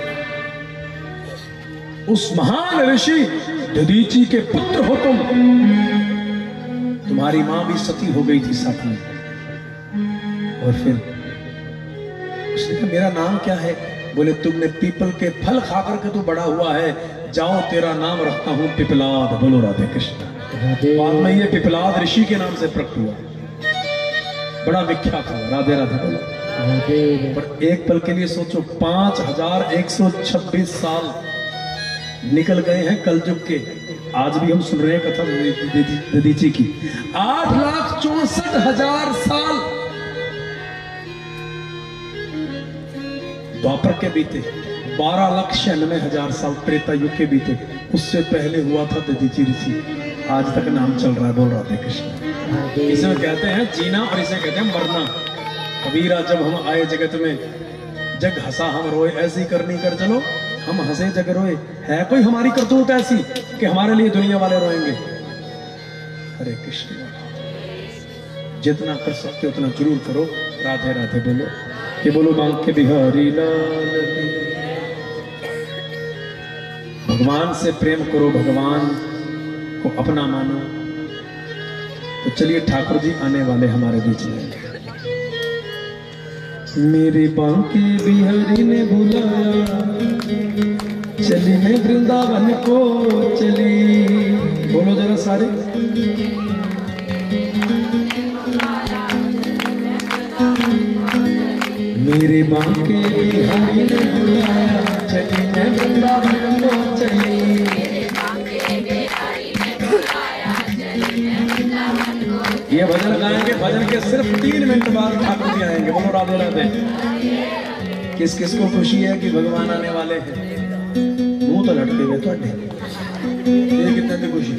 उस महान ऋषि दधीची के पुत्र हो तुम। तुम्हारी मां भी सती हो गई थी साथ में। और फिर उसने कहा मेरा नाम क्या है? बोले तुमने पीपल के फल खा करके तो बड़ा हुआ है, जाओ तेरा नाम रखता हूं पिपलाद। बोलो राधे कृष्ण। बाद में ये पिपलाद ऋषि के नाम से प्रकट हुआ, बड़ा विख्यात हुआ। राधे राधे बोलो। पर एक पल के लिए सोचो, 5126 साल निकल गए हैं कलयुग के। आज भी हम सुन रहे हैं कथा दधीची की। 8,64,000 साल द्वापर के बीते, 12,96,000 साल त्रेता युग के बीते। उससे पहले हुआ था दधीची ऋषि, आज तक नाम चल रहा है। बोल राधे कृष्ण। इसे कहते हैं जीना और इसे कहते हैं मरना। कबीरा जब हम आए जगत में, जग हंसा हम रोए, ऐसी करनी कर चलो हम हंसे जग रोए। है कोई हमारी करतूत ऐसी कि हमारे लिए दुनिया वाले रोएंगे? हरे कृष्ण। जितना कर सकते उतना जरूर करो। राधे राधे बोलो। ये बोलो बांके बिहारी लाल की। भगवान से प्रेम करो, भगवान को अपना मानो। तो चलिए ठाकुर जी आने वाले हमारे बीच में। मेरे बांके बिहारी ने बुलाया, चली मैं वृंदावन को चली। बोलो जरा सारे। मेरे बांके बिहारी ने बुलाया, चली मैं वृंदावन को चली। गाएंगे भजन के सिर्फ 3 मिनट बाद ठाकुर जी आएंगे। बोलो राधे राधे। किस किस को खुशी है कि भगवान आने वाले हैं? मुंह तो लटके हुए थोड़े, ये कितने की खुशी।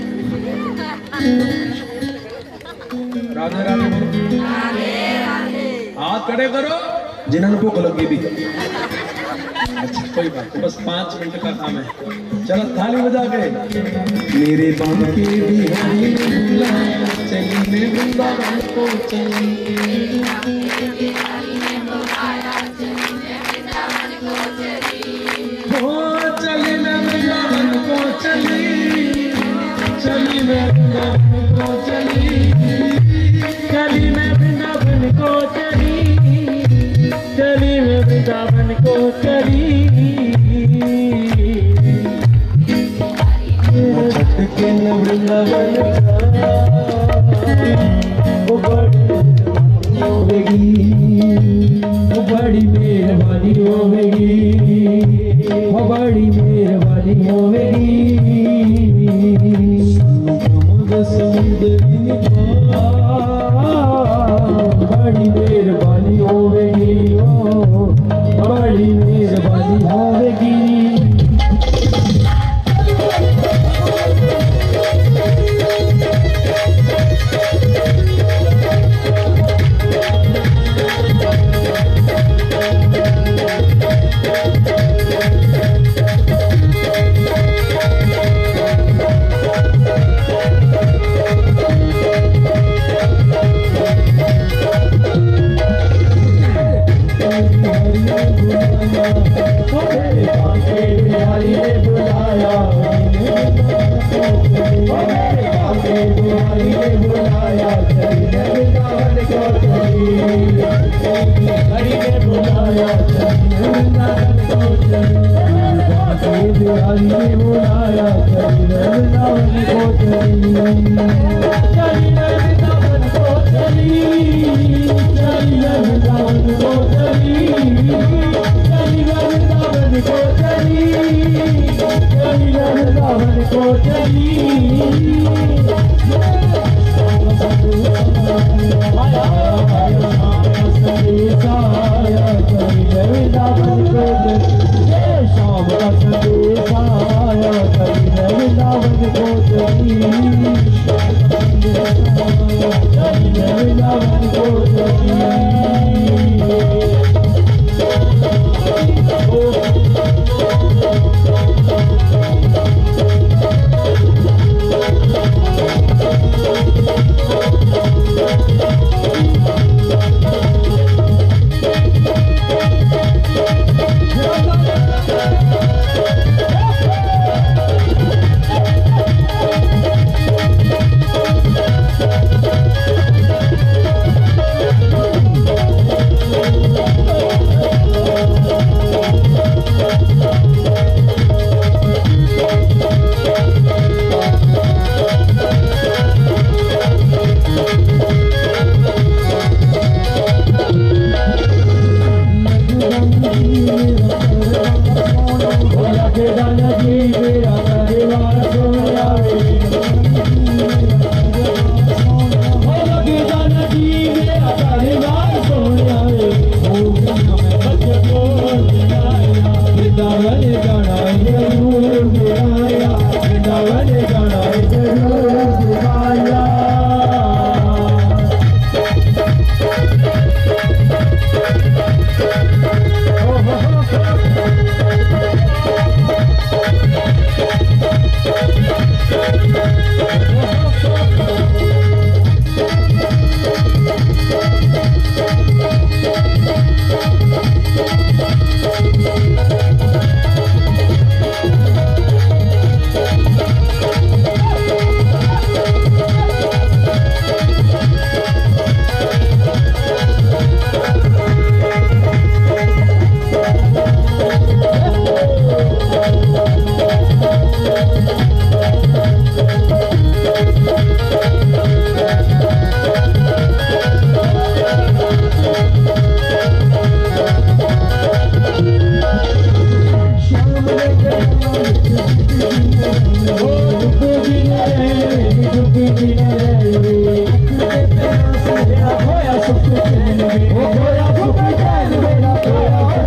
राधे राधे बोलो। हाथ खड़े करो जिन्होंने भूख लगी भी। अच्छा कोई बात नहीं, बस 5 मिनट का काम है। चलो थाली बजा के। मेरे बांके बिहारी चली मैं वृंदावन को चली, हो चली मैं वृंदावन को चली, चली मैं वृंदावन को चली, चली मैं वृंदावन को चली, चली मैं वृंदावन को चली। छटके न वृंदावन वो बड़ी मेहरबानी होगी, वो बड़ी मेहरबानी होगी। समुद्र बड़ी मेहरबानी होगी, बड़ी मेहरबानी होगी।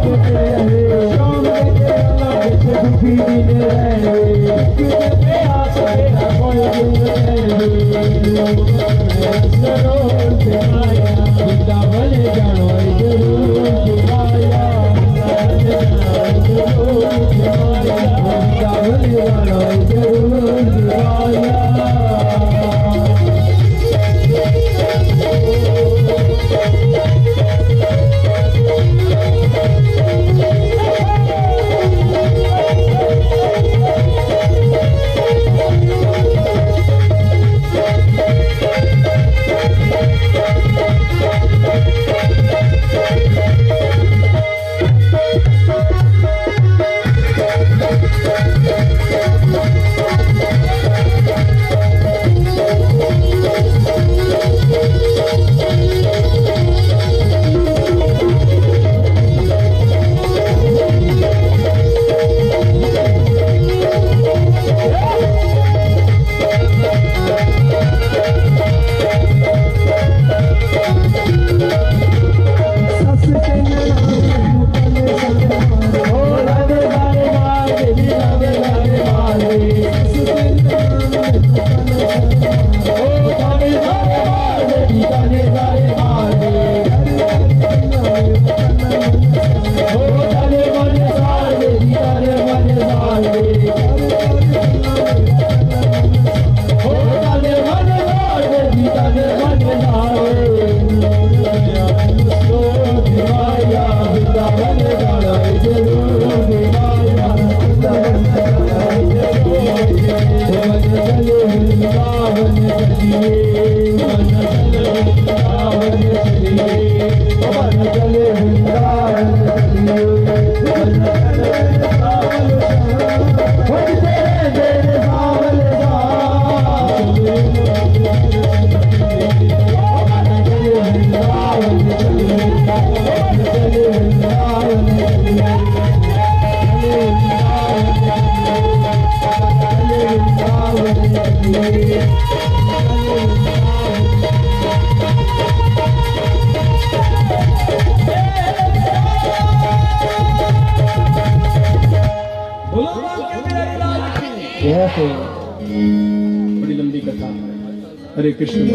बड़ी लंबी कथा। हरे कृष्ण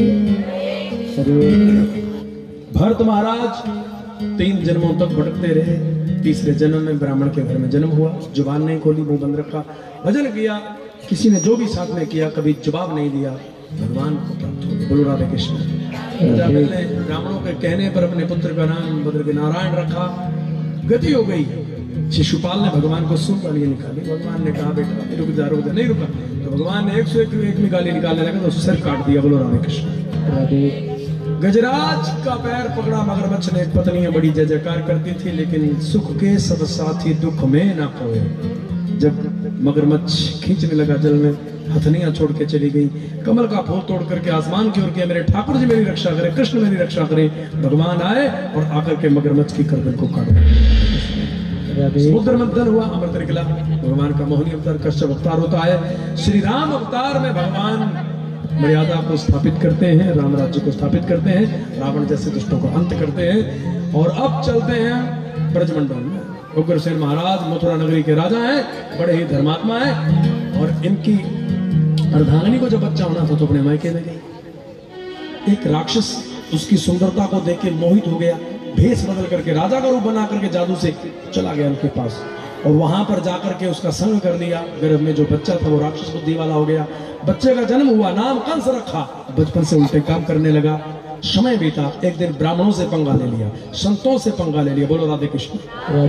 बोलो। भरत महाराज 3 जन्मों तक भटकते रहे। तीसरे जन्म में ब्राह्मण के घर में जन्म हुआ। जुबान नहीं खोली, मुंह बंद रखा, भजन किया। किसी ने जो भी साथ में किया, कभी जवाब नहीं दिया, भगवान को प्राप्त हो गए। बोलो राधे कृष्ण। ने ब्राह्मणों के कहने पर अपने पुत्र का नाम बदल के नारायण रखा। गति हो गई। शिशुपाल ने भगवान को सूंड गाली निकाली। भगवान ने कहा बेटा रुक जा, नहीं रुका। तो भगवान ने 101 में गाली निकालने लगा तो सिर काट दिया। बोलो राधे कृष्ण। गजराज का पैर पकड़ा। मगरमच्छ ने पत्नियां बड़ी जय जयकार करती थी, लेकिन सुख के सब साथी दुख में ना खोए। जब मगरमच्छ खींचने लगा जल में, हथनियां छोड़ के चली गई। कमल का फूल तोड़ करके आसमान की ओर किया, मेरे ठाकुर जी मेरी रक्षा करें, कृष्ण मेरी रक्षा करें। भगवान आए और आकर के मगरमच्छ की गर्दन को काट दिया। समुद्र मंथन हुआ, अमृत निकला। भगवान का मोहिनी अवतार कश्यप अवतार होता है। श्री राम अवतार में भगवान मर्यादा को स्थापित करते हैं, राम राज्य को स्थापित करते हैं, रावण जैसे दुष्टों को अंत करते हैं। और अब चलते हैं ब्रजमंडल में। उग्रसेन महाराज मथुरा नगरी के राजा हैं, बड़े ही धर्मात्मा हैं। और इनकी अर्धांगिनी को जब बच्चा होना था तो अपने मायके में गई। एक राक्षस उसकी सुंदरता को देख के मोहित हो गया, भेष बदल करके राजा का रूप बना करके जादू से चला गया उनके पास। और वहां पर जाकर के उसका संग कर लिया। गर्भ में जो बच्चा था वो राक्षस बुद्धि वाला हो गया। बच्चे का जन्म हुआ, नाम कंस रखा। बचपन से उल्टे काम करने लगा। समय बीता। एक दिन ब्राह्मणों से पंगा ले लिया, संतों से पंगा ले लिया। बोलो राधे कृष्ण।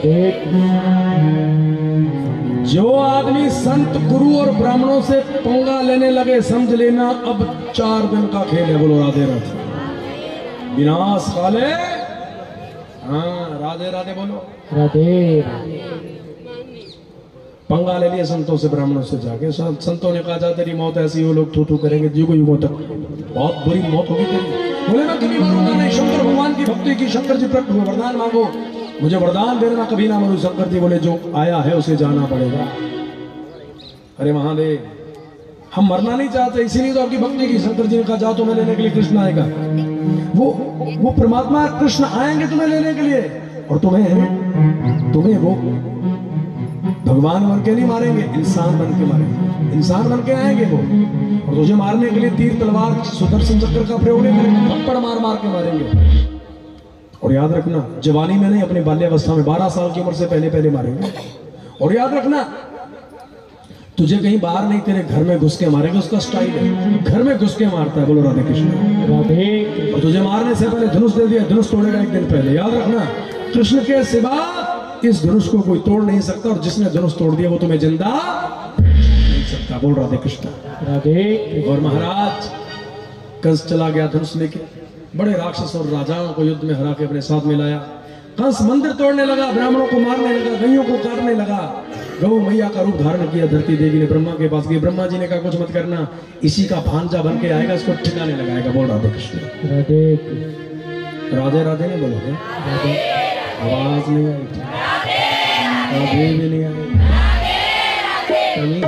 जो आदमी संत गुरु और ब्राह्मणों से पंगा लेने लगे, समझ लेना अब 4 दिन का खेल है। बोलो राधे राधे। विनाश काले। हाँ राधे राधे बोलो राधे। पंगा ले लिया संतों से ब्राह्मणों से जाके। संतों ने कहा जा तेरी मौत ऐसी हो, लोग थू करेंगे युगों युगों तक, बहुत बुरी मौत होगी तेरी। बोले मैं कभी मरूंगा नहीं। शंकर भगवान की भक्ति की, शंकर जी प्रकट हुए, वरदान मांगो, मुझे वरदान देना कभी ना मरूं। शंकर जी बोले जो आया है उसे जाना पड़ेगा। अरे महादेव हम मरना नहीं चाहते, इसीलिए तो आपकी भक्ति की। शंकर जी ने कहा जाओ तुम्हें लेने के लिए कृष्ण आएगा। वो परमात्मा कृष्ण आएंगे तुम्हें लेने के लिए। और तुम्हें वो भगवान बन के नहीं मारेंगे, इंसान बन के मारेंगे। इंसान बन के आएंगे वो, और तुझे मारने के लिए तीर तलवार सुदर्शन चक्र का प्रयोग नहीं करेंगे, थप्पड़ मार मार के मारेंगे। और याद रखना, जवानी में नहीं, अपनी बाल्यावस्था में 12 साल की उम्र से पहले मारेंगे। और याद रखना, तुझे कहीं बाहर नहीं, तेरे घर में घुस के मारेंगे। उसका स्टाइल है, घर में घुस के मारता है। बोलो राधे कृष्ण राधे। और तुझे मारने से पहले धनुष दे दिया, धनुष तोड़ेगा एक दिन पहले। याद रखना, कृष्ण के सिवा इस धनुष को कोई तोड़ नहीं सकता, और जिसने धनुष तोड़ दिया वो तुम्हें जिंदा नहीं सकता। बोल राधे कृष्ण राधे। और महाराज कंस चला गया धनुष लेके, बड़े राक्षस और राजाओं को युद्ध में हरा के अपने साथ में लाया। कंस मंदिर तोड़ने लगा, ब्राह्मणों को मारने लगा, गैयों को काटने लगा। गौ मैया का रूप धारण किया। धरती देवी ने ब्रह्मा के पास गई, ब्रह्मा जी ने कहा कुछ मत करना, इसी का भांजा बन के आएगा, इसको ठिकाने लगाएगा। बोल राधे कृष्ण राधे। राधे राधे नहीं बोलोगे? आवाज नहीं आई, राधे भी नहीं आई, कमी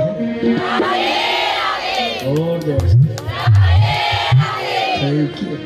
है। और दोस्त थैंक यू।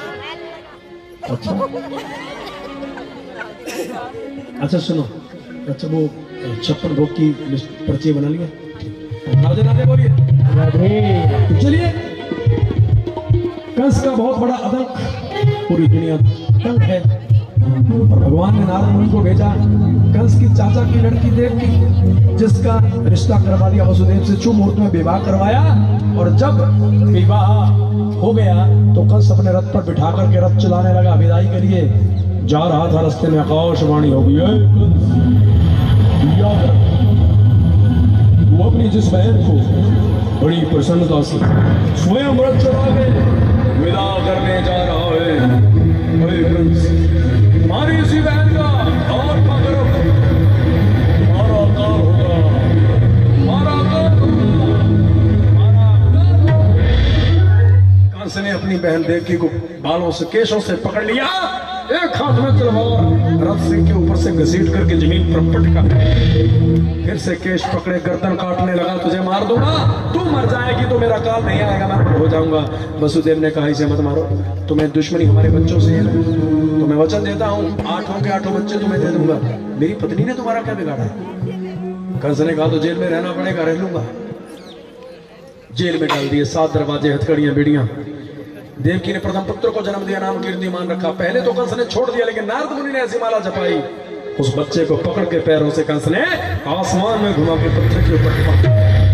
अच्छा सुनो, अच्छा वो 56 भोग की पर्ची बना लिया। राधे राधे बोलिए राधे। चलिए, कंस का बहुत बड़ा आतंक, पूरी दुनिया तंग है। और भगवान ने नारद मुनि को भेजा, कंस की चाचा की लड़की देवकी, जिसका रिश्ता करवा दिया वसुदेव से, छू मुहूर्त में विवाह करवाया। और जब विवाह हो गया तो कंस अपने रथ पर बिठा करके रथ चलाने लगा विदाई के लिए। जा रहा था, रास्ते में आकाशवाणी हो गई, वो अपनी जिस बहन को बड़ी प्रसन्नता से स्वयं रथ चला के विदा करने जा रहा है। कंस, तुम्हारी इसी बहन का आत्मा गर्भ, तुम्हारा अकाल होगा, तुम्हारा अकाल होगा, तुम्हारा अकाल होगा। कंस ने अपनी बहन देवकी को बालों से, केशों से पकड़ लिया, एक हाथ में तलवार रथ सिंह के ऊपर से घसीट करके जमीन पर पटका, फिर से केश पकड़े गर्दन काटने लगा। तुझे मार दूंगा, तू मर जाएगी तो मेरा काल नहीं आएगा, मैं हो जाऊंगा। वसुदेव ने कहा इसे मत मारो, तुम्हें दुश्मनी हमारे बच्चों से है, तुम्हें वचन देता हूँ 8 के 8 बच्चे तुम्हें दे दूंगा। मेरी पत्नी ने तुम्हारा क्या बिगाड़ा है? कंस ने कहा तो जेल में रहना पड़ेगा, रह लूंगा। जेल में डाल दिए, 7 दरवाजे, हथकड़ियां, बेड़ियां। देवकी ने प्रथम पुत्र को जन्म दिया, नाम कीर्तिमान रखा। पहले तो कंस ने छोड़ दिया, लेकिन नारद मुनि ने ऐसी माला जपाई, उस बच्चे को पकड़ के पैरों से कंस ने आसमान में घुमा के पत्थर के ऊपर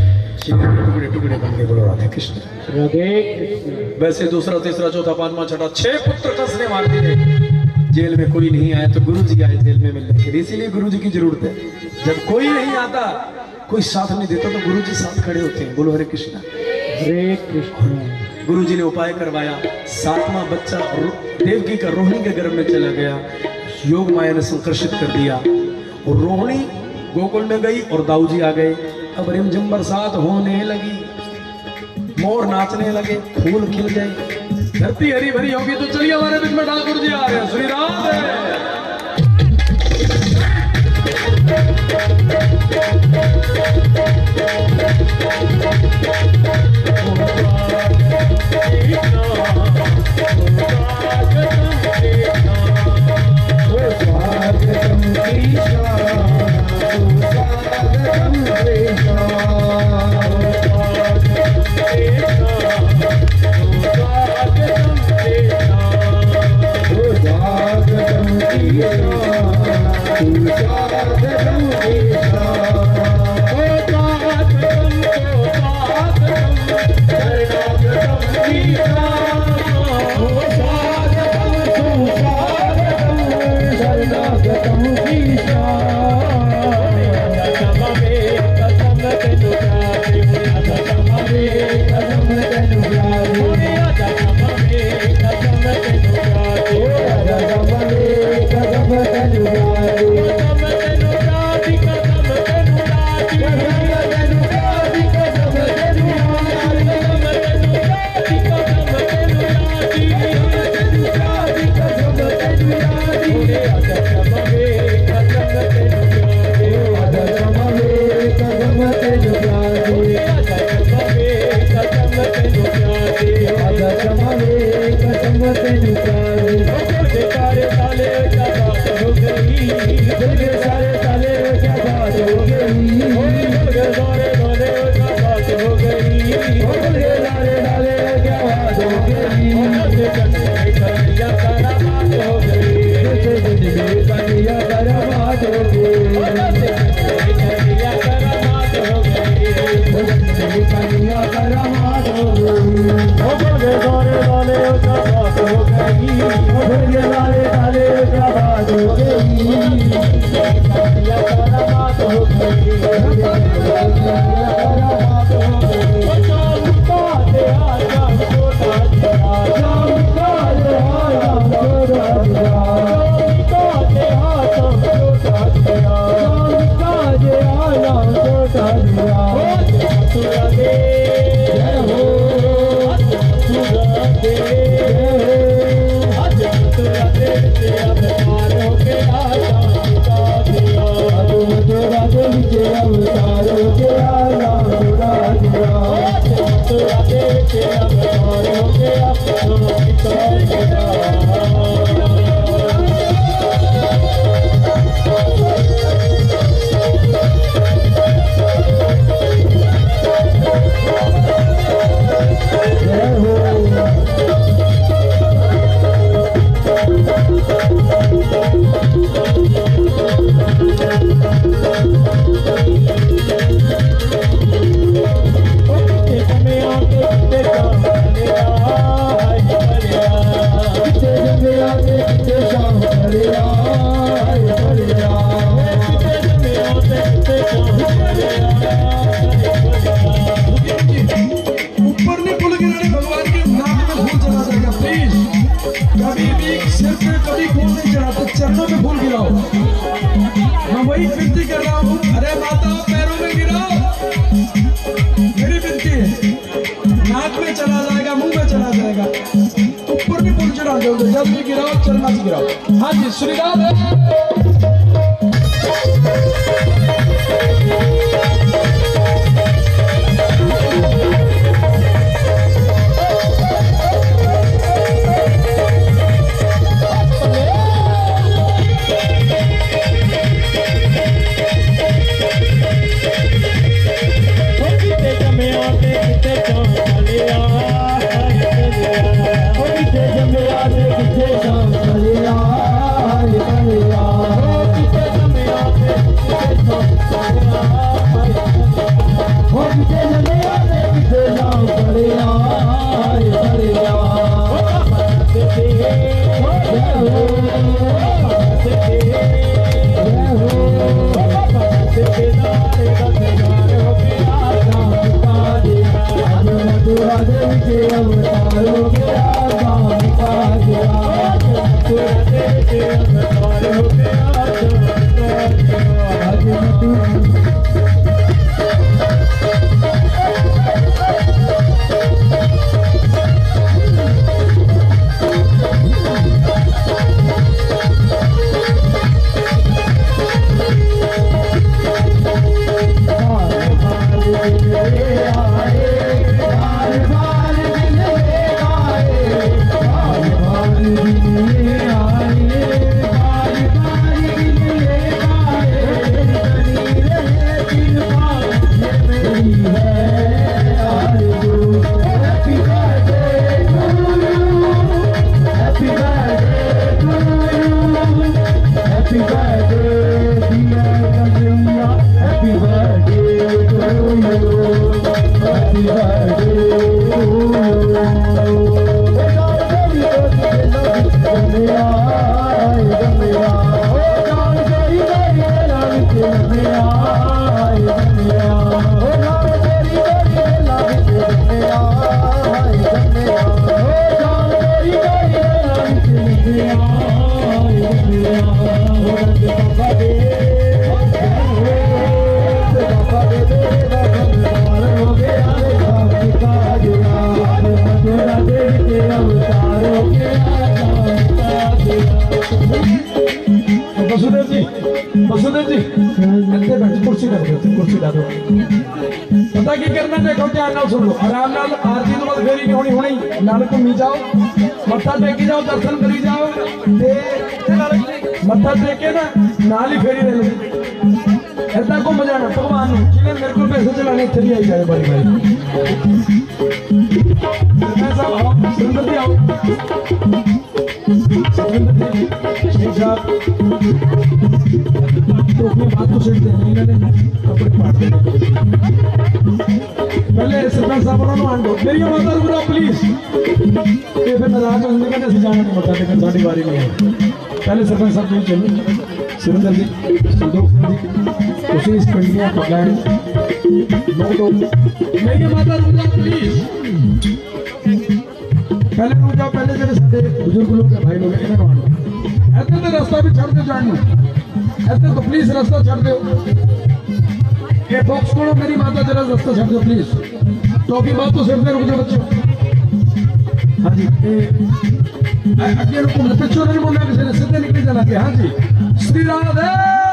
टुकड़े टुकड़े बन के। बोलो राधे कृष्ण राधे। वैसे दूसरा, तीसरा, चौथा, 5वां, 6वां 6 पुत्र कंस ने मार दिए। जेल में कोई नहीं आया तो गुरु जी आए जेल में मिलने के लिए, इसीलिए गुरु जी की जरूरत है। जब कोई नहीं आता, कोई साथ नहीं देता, तो गुरु जी साथ खड़े होते हैं। बोलो हरे कृष्ण हरे कृष्ण। गुरु जी ने उपाय करवाया, 7वां बच्चा देवकी का रोहिणी के गर्भ में चला गया। योग माया ने संकर्षित कर दिया, और रोहिणी गोकुल में गई और दाऊ जी आ गए। अब रिमझिम बरसात होने लगी, मोर नाचने लगे, फूल खिल गए, धरती हरी भरी होगी। तो चलिए, हमारे बीच में ठाकुर जी आ रहे हैं। श्री राधे। कसम तेनु प्यारी, तारे ताले का बात हो गई। खुल गए सारे ताले क्या बात हो गई, खुल गए सारे ताले क्या बात हो गई, खुल गए सारे ताले क्या बात हो गई, कन्हैया करामात हो गई, कन्हैया करामात हो गई, कन्हैया करामात हो गई, कन्हैया करामात हो गई, खुल गए सारे ताले क्या बात हो गई, खुल गए सारे ताले क्या बात हो गई, कन्हैया करामात हो गई, कन्हैया करामात हो गई, चमका दे आजा छोटा दिया, चमका दे आजा छोटा दिया, चमका दे आजा छोटा दिया, चमका दे आजा छोटा दिया, मथुरा दे जय हो, मथुरा दे आज मथुरा दे से अवतार हो के आजा छुड़ा दिया, आज मथुरा दे से अवतार हो के आजा छुड़ा दिया, आज मथुरा दे से अवतार हो के अपना पिता दिया। चरणों में फूल गिराओ, मैं वही विनती कर रहा हूँ। अरे माता पैरों में गिराओ, मेरी विनती है। नाक में चला जाएगा, मुंह में चला जाएगा, ऊपर भी फूल चढ़ा दो, जब भी गिराओ चरणों से गिराओ। हाँ जी, श्री राधे। वसुदेव जी, वसुदेव जी ਇੱਥੇ ਬੈਠ, ਕੁਰਸੀ ਲਾ ਦਿਓ, ਕੁਰਸੀ ਲਾ ਦਿਓ। ਪਤਾ ਕੀ ਕਰਨਾ, ਦੇਖੋ ਧਿਆਨ ਨਾਲ ਸੁਣ ਲਓ, ਆਰਾਮ ਨਾਲ। ਆਰਤੀ ਤੋਂ ਬਾਅਦ ਫੇਰੀ ਨਹੀਂ ਹੋਣੀ, ਹੁਣੇ ਨਾਲ ਘੁੰਮੀ ਜਾਓ, ਮੱਥਾ ਟੇਕੀ ਜਾਓ, ਦਰਸ਼ਨ ਕਰੀ ਜਾਓ ਤੇ ਨਾਲ मत्था टेक के ना नाल ही फेरी दे लगी ऐसा घूम जाना भगवान जिन्हें मेरे को पैसे चलाने इतने नहीं आई जाए बारी बारी सुंदर जी आओ साहब तो अपनी बात को सुनते हैं इन्होंने कपड़े फाड़ देने पहले सरपंच साहब उन्होंने आंड दो मेरी माता रुक जाओ प्लीज ये फिर नाराज होने के से जाना नहीं मता लेकिन साड़ी बारी नहीं है पहले सरपंच साहब जी चलो सुरेंद्र जी संतोष जी उसी इस कंडियां पकड़ाएं नो मेरी माता रुक जाओ प्लीज पहले रुक जाओ पहले जरा सारे बुजुर्ग लोग भाई लोग इन्हें आंड ऐसे तो रास्ता भी छोड़ दो जानो ऐसे तो प्लीज रास्ता छोड़ दो ये बॉक्स खोलो मेरी माता जरा रास्ता छोड़ दो प्लीज तो अभी बात तो सिर्फ रुक जाओ बच्चों हाँ जी अगे रुको पिछों नहीं बोलना किसी ने सीधे निकल जाना के हाँ जी श्री राधे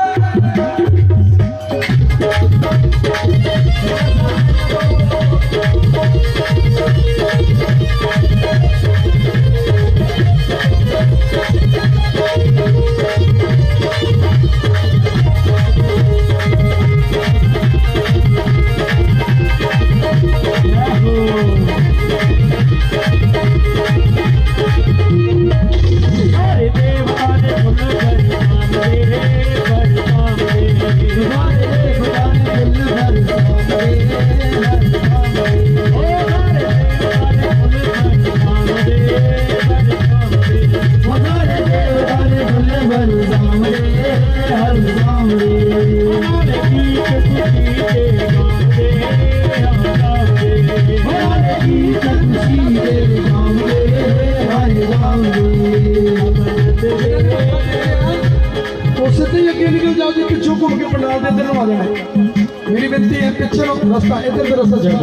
मेरी विनती है पीछे रास्ता इधर से रास्ता छोड़ दो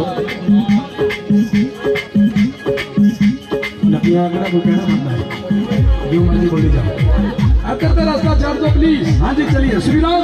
नदियां अगर कोई कहना बनता है जो मर्जी बोली जाओ अगर तो रास्ता छोड़ दो प्लीज हाँ जी चलिए श्री राम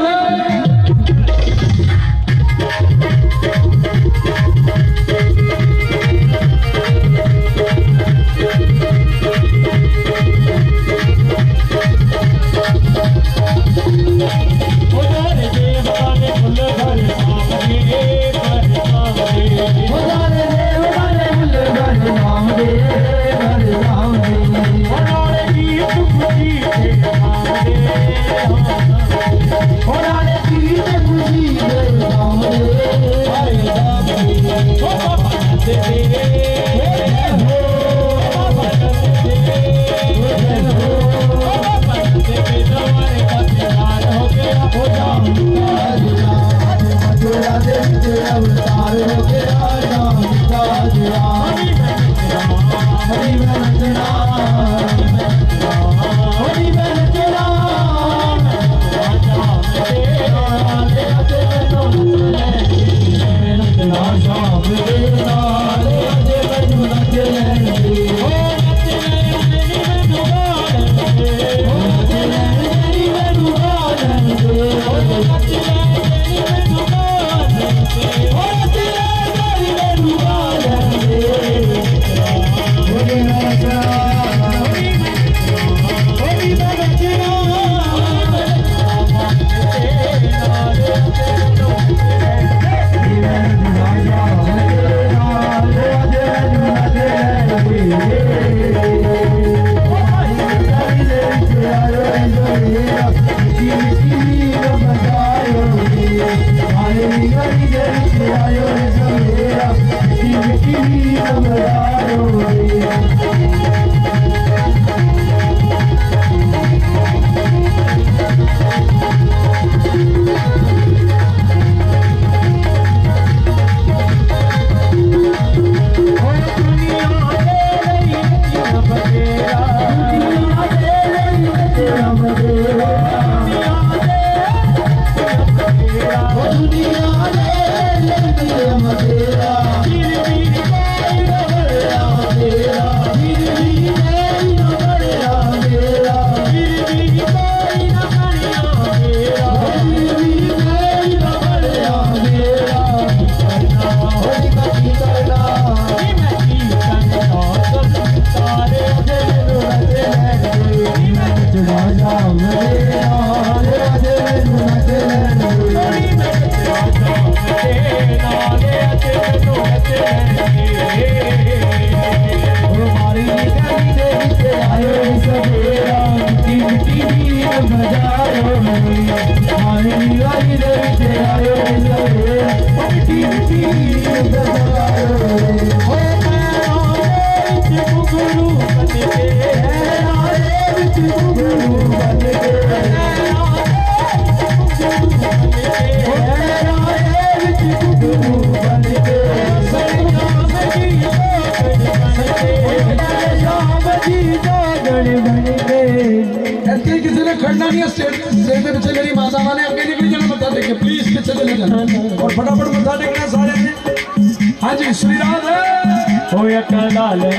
किसी ने खड़ना नहीं है स्टेज के पीछे मेरी माता ने आगे निकल जाना मत्था टेके प्लीज पीछे चले जाना और फटाफट मत्था टेकना सारे ने। हाँ जी श्री राधे हो अकला ले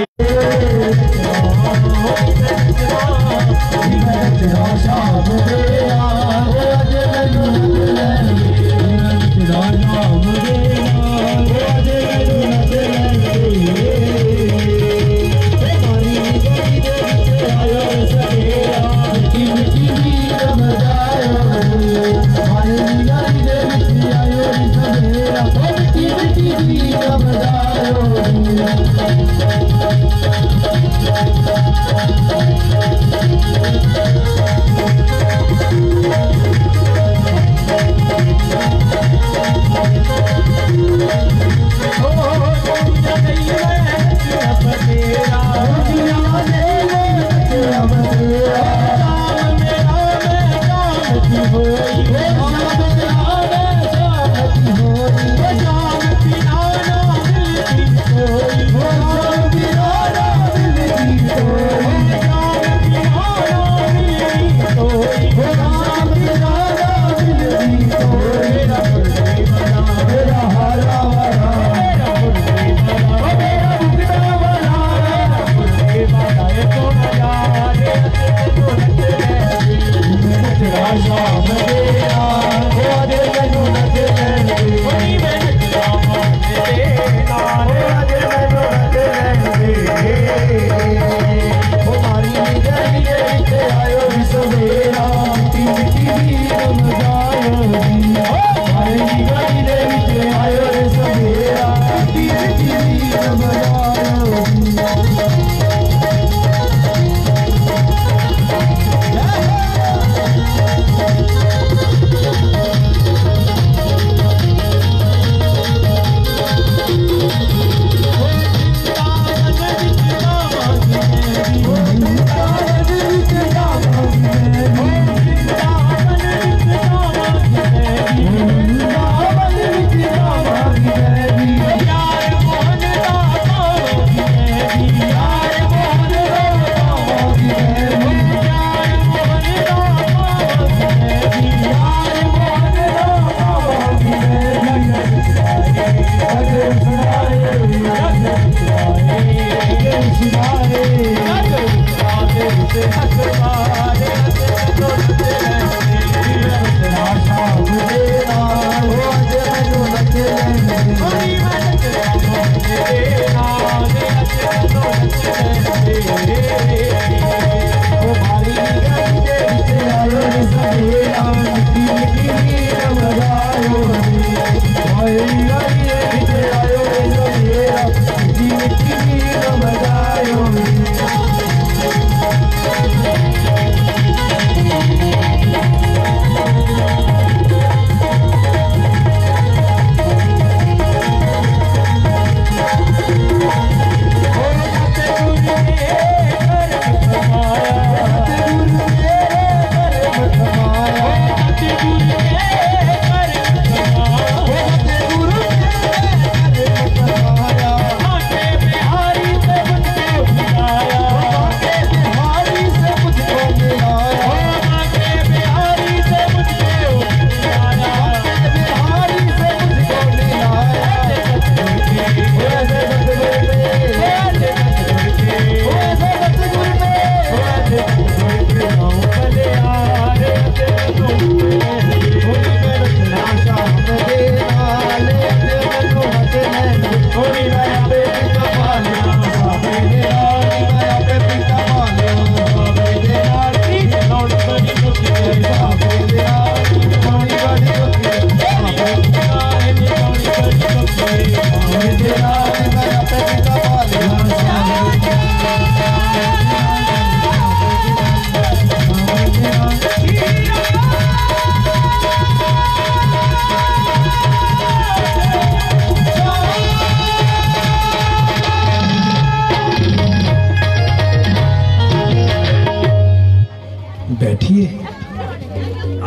राजा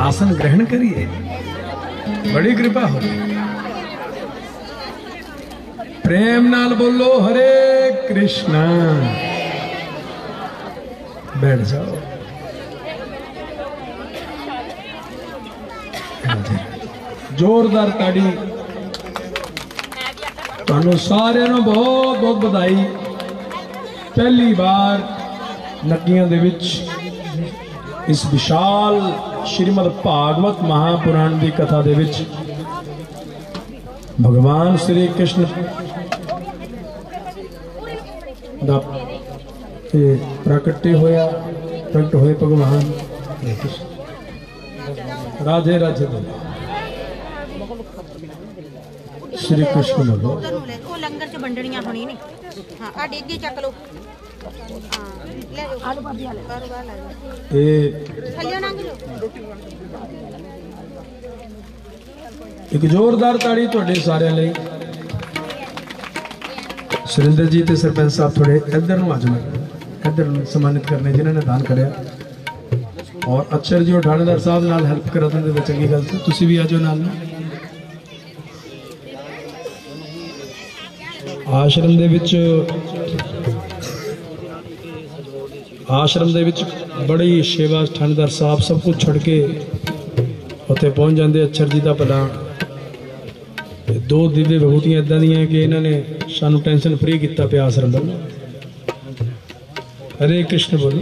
आसन ग्रहण करिए, बड़ी कृपा हो। प्रेम नाल बोलो हरे कृष्णा। बैठ जाओ। जोरदार ताड़ी तुहानू सारिਆਂ ਨੂੰ बहुत बहुत बधाई। पहली बार नकियां दे विच इस विशाल श्रीमद भागवत महापुराण की कथा दे विच भगवान श्री कृष्ण दा प्रकट होए भगवान राधे राधे बोलो श्री कृष्ण बोलो। ਉਹ ਲੰਗਰ ਚ ਵੰਡਣੀਆਂ ਹੋਣੀ ਨੇ। ਹਾਂ ਆ ਡੇਗੇ ਚੱਕ ਲਓ। ਹਾਂ ਲੈ ਜਾਓ। ਆਲੂ ਭਾਬੀ ਆਲੇ ਬਾਹਰ ਲੈ ਜਾਓ। ਇਹ ਥੱਲੇ ਲੰਘ ਜਾਓ। एक जोरदार ताड़ी तुहाडे सारिਆਂ ਲਈ। सुरिंदर जी ते सरपंच साहब थोड़े इधर नूं आ जाओ, इधर सम्मानित करने जिन्होंने दान करया। और अक्षर जी और थानेदार साहब नाल हेल्प करा देंगे तो चंगी गल सी। तुसीं भी आ जाओ नाल। आश्रम दे विच बड़ी सेवा, थानेदार साहब सब कुछ छड़ के उत्थे पहुंच जाते। अक्षर जी का भला दो दिव्य विभूतियां इदां दियां कि इन्होंने सानू टेंशन फ्री किया पिया आश्रम वालों। हरे कृष्ण बोलो।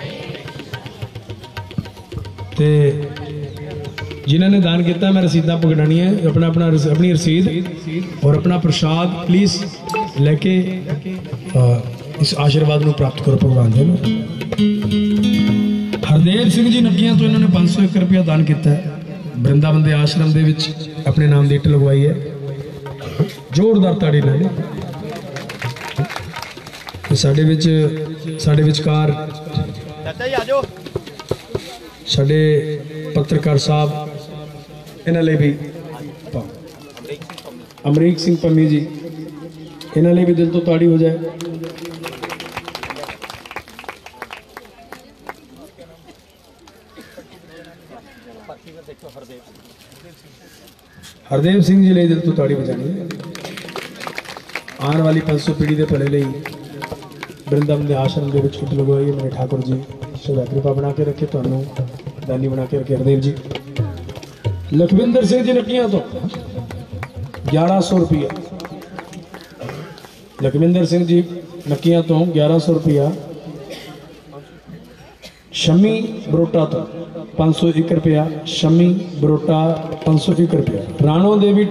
ते जिन्होंने दान किया मैं रसीदा पकड़ानी है, अपनी रसीद और अपना प्रसाद प्लीज लेके इस आशीर्वाद को प्राप्त करो भगवान जी। हरदेव सिंह जी नकियां तो इन्होंने 501 रुपया दान किया है। वृंदावन के आश्रम के अपने नाम की इट लगवाई है। जोरदार ताड़ी ला ली। साडे विचकार साडे पत्रकार साहब इन्हां लई भी अमरीक सिंह पम्मी जी, इन्हां लई भी दिल तो ताड़ी हो जाए। हरदेव सिंह जी लिए दिल तो ताड़ी बजानी है। आने वाली 500 पीढ़ी के भले लिए वृंदावन के आश्रम के किट लगवाई है। मेरे ठाकुर जी सदा कृपा बना के रखे, तुहानू दानी बना के रखे। हरदेव जी लखविंदर सिंह जी नकियां तो 1100 रुपया। लखविंदर सिंह जी नकियां तो 1100 रुपया। शमी बरोटा तो 501 रुपया। शमी बरोटा 501 रुपया। राणो देवी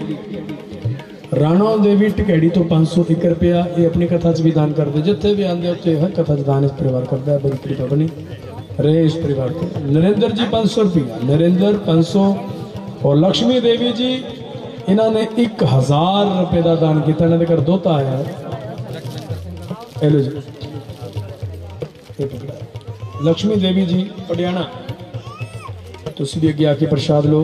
टकैड़ी तो 501 रुपया। ये अपनी कथा च भी दान करते, जिथे भी आते उत्थे हर कथा च दान इस परिवार करता है। बड़ी कृपा बनी रहे इस परिवार को। नरेंद्र जी 500 रुपया। नरेंद्र 500। और लक्ष्मी देवी जी इन्होंने 1000 रुपये का दान किया। इन्होंने घर दोता आया है। लो जी लक्ष्मी देवी जी पटियाना, तुम भी अगे आके प्रसाद लो।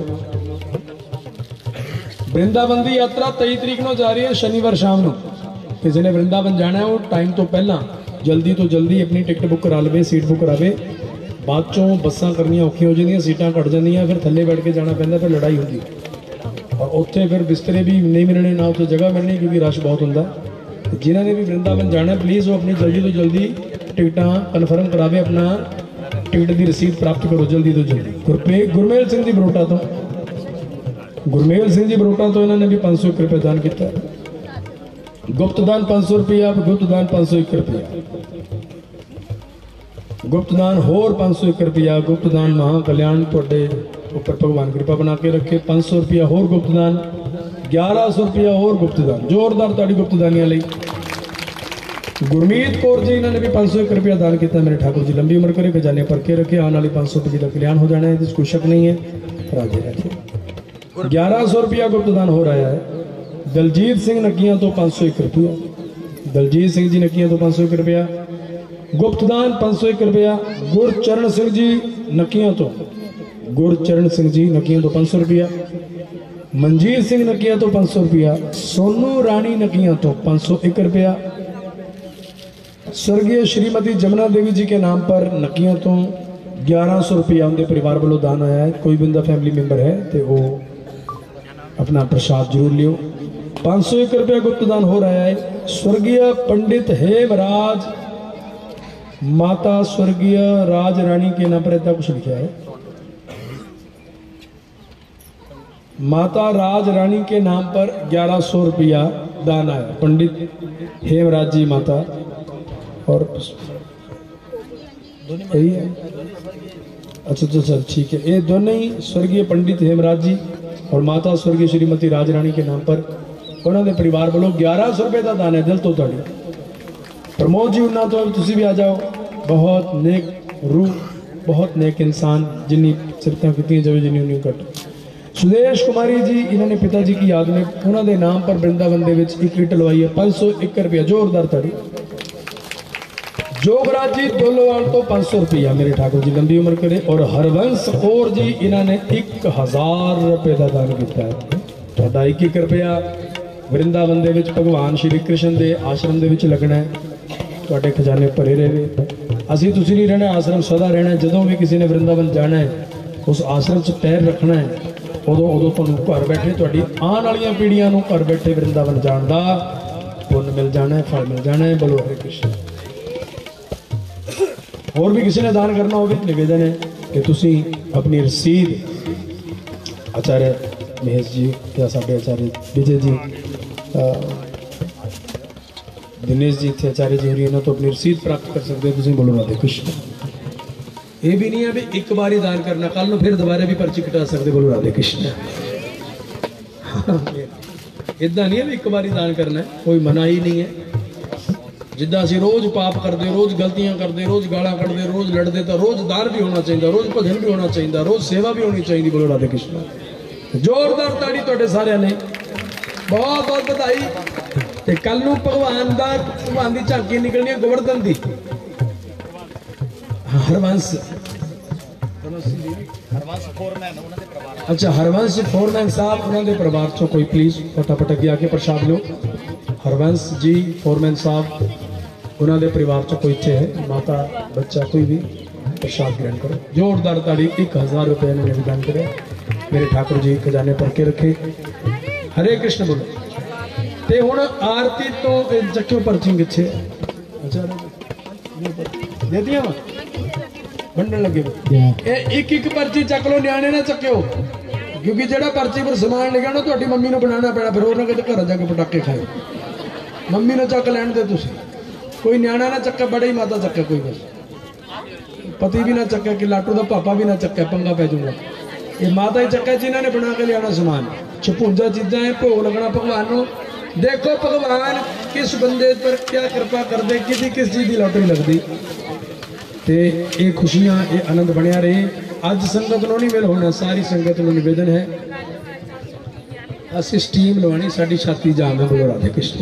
वृंदावन की यात्रा 23 तरीक को जा रही है, शनिवार शाम को। किसी ने वृंदावन जाना है वो टाइम तो पहला जल्दी तो जल्दी अपनी टिकट बुक करा ले, सीट बुक करावे। बाद चों बसा करनी औखी हो जाए, सीटां घट जांदियां, फिर थल्ले बैठ के जाना पैंदा, फिर लड़ाई होती और उत्थे फिर बिस्तरे भी नहीं मिलने, ना उत्थे जगह मिलनी क्योंकि रश बहुत होंदा। जिन्होंने भी वृंदावन जाना प्लीज़ वो अपनी जल्दी तो जल्दी टिकटां कन्फर्म करावे, अपना टिकट की रसीद प्राप्त करो जल्दी तो जल्दी। गुरमेल सिंह जी बरोटा तो इन्होंने भी 501 रुपये दान किया। गुप्तदान 500 रुपया। गुप्तदान 501 रुपया। गुप्तदान होर 501 रुपया। गुप्तदान महाकल्याण तुहाडे उपर भगवान कृपा बना के रखे। 500 रुपया होर गुप्तदान। 1100 रुपया होर गुप्तदान। जोरदार ताड़ी गुप्तदानियां लई। गुरमीत कौर जी इन्होंने भी 501 रुपया दान किया। मेरे ठाकुर जी लंबी उम्र करे, खजाने भर के रखे। आने वाली 500 पीढ़ी का कल्याण हो जाना है, इसमें कोई शक नहीं है। राजे राजे 1100 रुपया गुप्तदान हो रहा है। दलजीत सिंह नकियां तो 501 रुपया। दलजीत सिंह जी नकियां तो 501 रुपया। गुप्तदान 501 रुपया। गुरचरण सिंह जी नकियां तो 500 रुपया। मंजीत सिंह नकियां तो 500 रुपया। सोनू रानी नकियां तो 501 रुपया। स्वर्गीय श्रीमती जमुना देवी जी के नाम पर नकियां तो 1100 रुपया उनके परिवार वालों दान आया है। कोई बंदा फैमिली मैंबर है तो वो अपना प्रसाद जरूर लियो। 501 रुपया गुप्त दान हो रहा है। स्वर्गीय पंडित हेमराज माता स्वर्गीय राज रानी के नाम पर ऐसा कुछ लिखा है। माता राज रानी के नाम पर 1100 रुपया दान आया। पंडित हेमराज जी माता और सही है। अच्छा सर ठीक है। ये दोनों ही स्वर्गीय पंडित हेमराज जी और माता स्वर्गीय श्रीमती राज रानी के नाम पर उन्होंने परिवार वालों 1100 रुपये का दान है। दिल तो तुहाडी प्रमोद जी उन्होंने तो तुसी भी आ जाओ। बहुत नेक रूह बहुत नेक इंसान जिन्नी सिफतां कीतियां जावे जिन्नी उन्नी घट। सुदेश कुमारी जी इन्होंने पिताजी की याद में उन्होंने नाम पर वृंदावन दे विच एक किट लवाई है। 501 रुपया जोरदार ताड़ी। जोगराज जी दोलोवाल तो 500 रुपया मेरे ठाकुर जी लंबी उम्र करे। और हरवंश कौर जी इन्होंने 1000 रुपये का दान किया है। 1 रुपया वृंदावन दे विच भगवान श्री कृष्ण के आश्रम दे विच लगना है। तुहाडे खजाने भरे रहे। असी तुसी नहीं रहना, आश्रम सदा रहना है। जदों भी किसी ने वृंदावन जाना है उस आश्रम च पैर रखना है उदों तुहानूं घर बैठे तुहाडी आने वाली पीढ़ियां नूं घर बैठे वृंदावन जाण दा पुण्य मिल जाना है, फल मिल जाना है। बोलो हरे कृष्ण। और भी किसी ने दान करना हो निवेदन है कि तुसी अपनी रसीद आचार्य महेश जी या साडे आचार्य विजय जी दिनेश जी थे आचार्य जी होरी इन्हों तो अपनी रसीद प्राप्त कर सकते हो। तुसी बोलो राधे कृष्ण। ये भी नहीं है भी एक बार ही दान करना, कल को फिर दोबारा भी पर्ची कटा सकते। बोलो राधे कृष्ण। इदा नहीं है भी एक बार ही दान करना है, कोई मना ही नहीं है। जिदा असीं रोज पाप करते रोज गलतियां करते रोज गाला कढ़ते रोज लड़ते तो रोज दान भी होना चाहिए, रोज भजन भी होना चाहिए, रोज सेवा भी होनी चाहिए। बोलो राधे कृष्ण। जोरदार ताड़ी तुहाडे सारिਆਂ ने बहुत बहुत बधाई। ते कल नूं भगवान दी झांकी निकलनी है गोवर्धन दी। हरवंश अच्छा हरवंश फोरमैन साहब उन्होंने परिवार चो कोई प्लीज फटाफट अगे आके प्रसाद लो। हरवंश जी फोरमैन साहब उन्होंने परिवार चो कोई इतने है माता बच्चा कोई भी प्रसाद ग्रहण करो। जोरदार ताड़ी। 1000 रुपये इन्होंने दान करे। मेरे ठाकुर जी खजाने भर के रखे। हरे कृष्ण बोलो। ते हुण आरती तो चक्यो पर्ची किथे अच्छा दे दिया वा बंडन लगे। एक एक पर्ची चक लो, न्याणे ना चक्यो क्योंकि जेड़ा पर्ची पर समान लिखा ना तुहाडी मम्मी नूं बनाना पैना, फिर और ना किते घर जाके पटाके खाए। मम्मी ने चक लैण दे तुसीं। कोई न्याणा ना चक्के बड़े ही माता चक्के कोई बस पति भी ना चक्के कि लाटू का पापा भी ना चक्के पंगा पै जाऊंगा। ये माता ही चक्के जिन्होंने बना के लिया सामान। 56 चीज़ा है भोग लगना भगवान को। देखो भगवान किस बंदे पर क्या कृपा कर दे, किसी किस चीज़ की लॉटरी लगती। तो ये खुशियां ये आनंद बनया रहे। अज संगत को नहीं मिल होना, सारी संगत को निवेदन है असी स्टीम लवानी साड़ी छाती जाम है। बोलो राधे कृष्ण।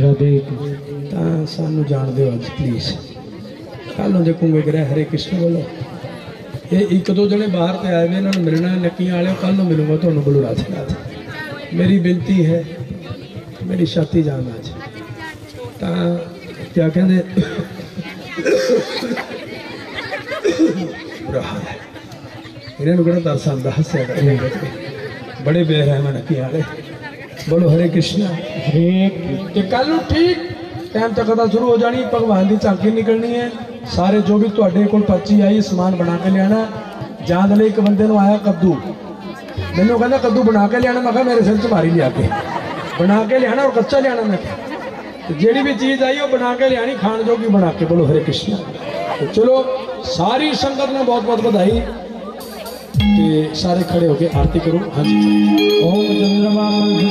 सानू जान दो अज प्लीज। कल देखूंगे कि हरे कृष्ण। बोलो ये 1-2 जने बाहर से आए हुए इन्होंने मिलना नक्कियां वाले कल मिलूंगा तो। बोलो राधे राधे। मेरी बेनती है मेरी छाती जाम आज क्या कहते इन्होंने बड़ा तरस आता हस्या बड़े बेरहम नक्की वाले। बोलो हरे कृष्ण। कल ठीक टाइम तक कथा शुरू हो जानी। भगवान की झांकी निकलनी है। सारे जो भी तुहाडे कोल पर्ची आई समान बना के लिया। जान ले एक बंदे नूं आया कद्दू, मैनू कहना कद्दू बना के लिया। मैं कहा मेरे सिर च मारी लिया के बना के लिया और कच्चा लिया। मैं जेड़ी भी चीज़ आई वो बना के लिया खाण जोगी बना के। बोलो हरे कृष्ण। तो चलो सारी संगत ने बहुत बहुत बधाई। सारे खड़े होके आरती करो। हाँ जी। ओम चंद्रमा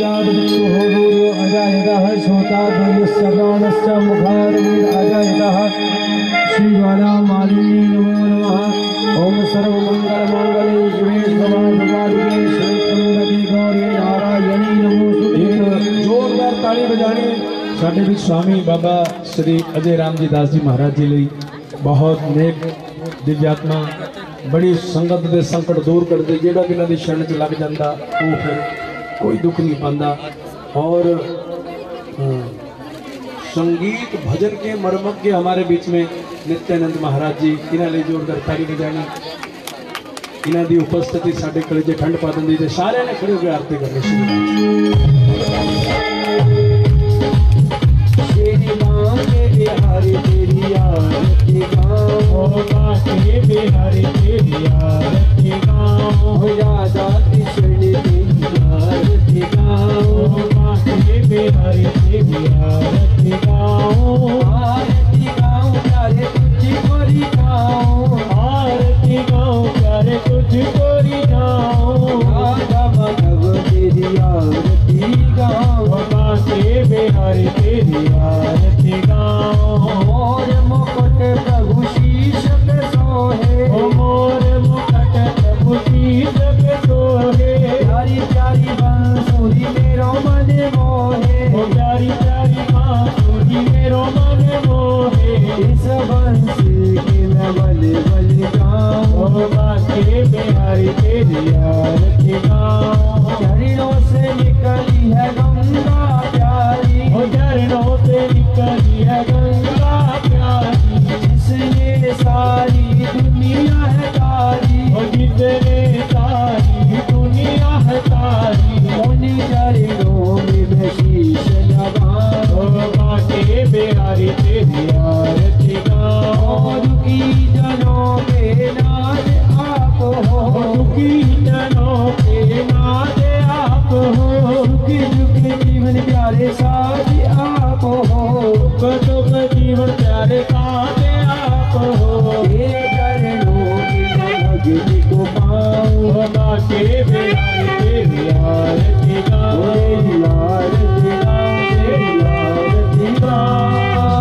अजायतः श्रोता दुर्यश्रवणश्च मुखारविन्दअजायतः श्रीबाला मालिनी नमो नमः। ओम सर्वमंगलमांगल्ये शिवे सर्वार्थसाधिके शरण्ये गौरी नारायणी नमोस्तुते। जोरदार ताली बजानी। साडे भी स्वामी बाबा श्री अजय राम जी दास जी महाराज जी लिए बहुत नेक दिव्यात्मा बड़ी संगत के संकट दूर कर दे। जेड़ा भी इन्हों की शरण च लग जाता वो फिर कोई दुख नहीं पाता। और संगीत भजन के मर्मज्ञ हमारे बीच में नित्यानंद महाराज जी इन्होंने जोरदार ताली बजानी। इन्हां दी उपस्थिति साडे कलेजे ठंड पा दिंदी ते सारिआं ने खड़े हो के आरती करनी शुरू तेरी मां के बिहारी तेरी आरती गाओ के बिहारी तेरी आरती गाओ याद आती चली तेरी आरती गाओ के बिहारी तेरी आरती गाओ प्यारे तुझको रिझाओ आरती गाओ प्यारे तुझको रिझाओ राधा माधव तेरी आरती गाओ के बिहारी तेरी आरती गाओ मोर मुकुट प्रभु शीश पे सोहे मोर मुकुट प्रभु शीश पे सोहे प्यारी प्यारी बांसुरी मेरो मन मोहे प्यारी प्यारी बांसुरी मेरो मन मोहे इस बंसी की मैं बल बल गाऊं के बिहारी तेरी आरती गाऊं चरणों से निकली है गंगा प्यारी चरणों से निकली है गंगा प्यारी जिसने सारी दुनिया है तारी जिसने सारी दुनिया है तारी उन्हीं चरणों में मैं शीश लगाऊं के बिहारी तेरी आरती गाऊं दुखी जनों के नाथ आप हो दुखी जनों के नाथ आप हो दुखी दुखी जीवन प्यारे साथ आप हो दुख जीवन प्यारे साथ आप हो तेरे चरणों की भक्ति को पाऊं के बिहारी तेरी आरती गाऊं तेरी आरती गाऊं तेरी आरती गाऊं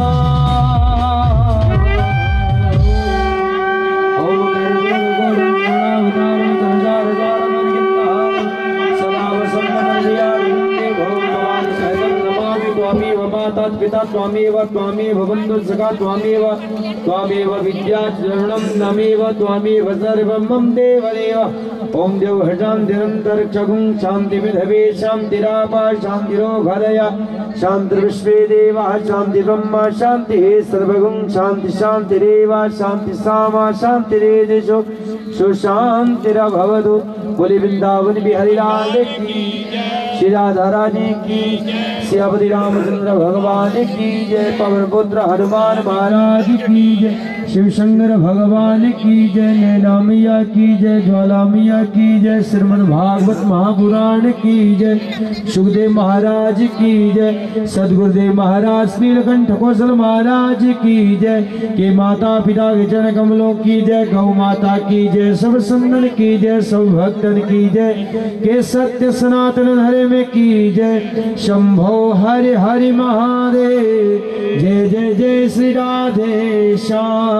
पिता त्वामेव त्वामेव बन्धु सखा त्वामेव त्वामेव विद्या चरणं नमेव त्वामेव सर्वं मम देवदेव ओम देव हृदय चगुं शांति विधवे शांतिरापा शांतिरोगधय शांतिर्विश्वे देवा शांति ब्रह्मा शांति सर्वगुं शांति शांतिरेवा शांति सामा शांतिरेदिशो सुशांतिरभवतु बोले वृंदावन बिहारी लाल की श्री राधा रानी की श्यामति रामचंद्र भगवान की जय पवन पुत्र हनुमान महाराज की जय शिव शंकर भगवान की जय नैना मैया की जय ज्वाला मैया की जय श्रीमद् भागवत महापुराण की जय सुखदेव महाराज की जय सदगुरुदेव महाराज नीलकंठ कौशल महाराज की जय के माता पिता के चरण कमलों की जय गौ माता की जय सब संतन की जय सब भक्तन की जय के सत्य सनातन धर्म में की जय शंभो हरि हरि महादेव जय जय जय श्री राधे श्याम।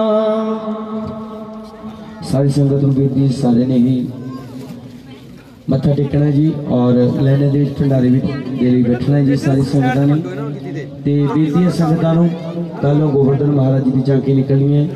सारी संगत बेटी सारे ने ही मत्था टेकना जी और लैने दे भंडारे भी दे लिए बैठना जी सारी संगतां ने ते बेटियां संगतां नूं कल गोवर्धन महाराज जी की झांकी निकलनी है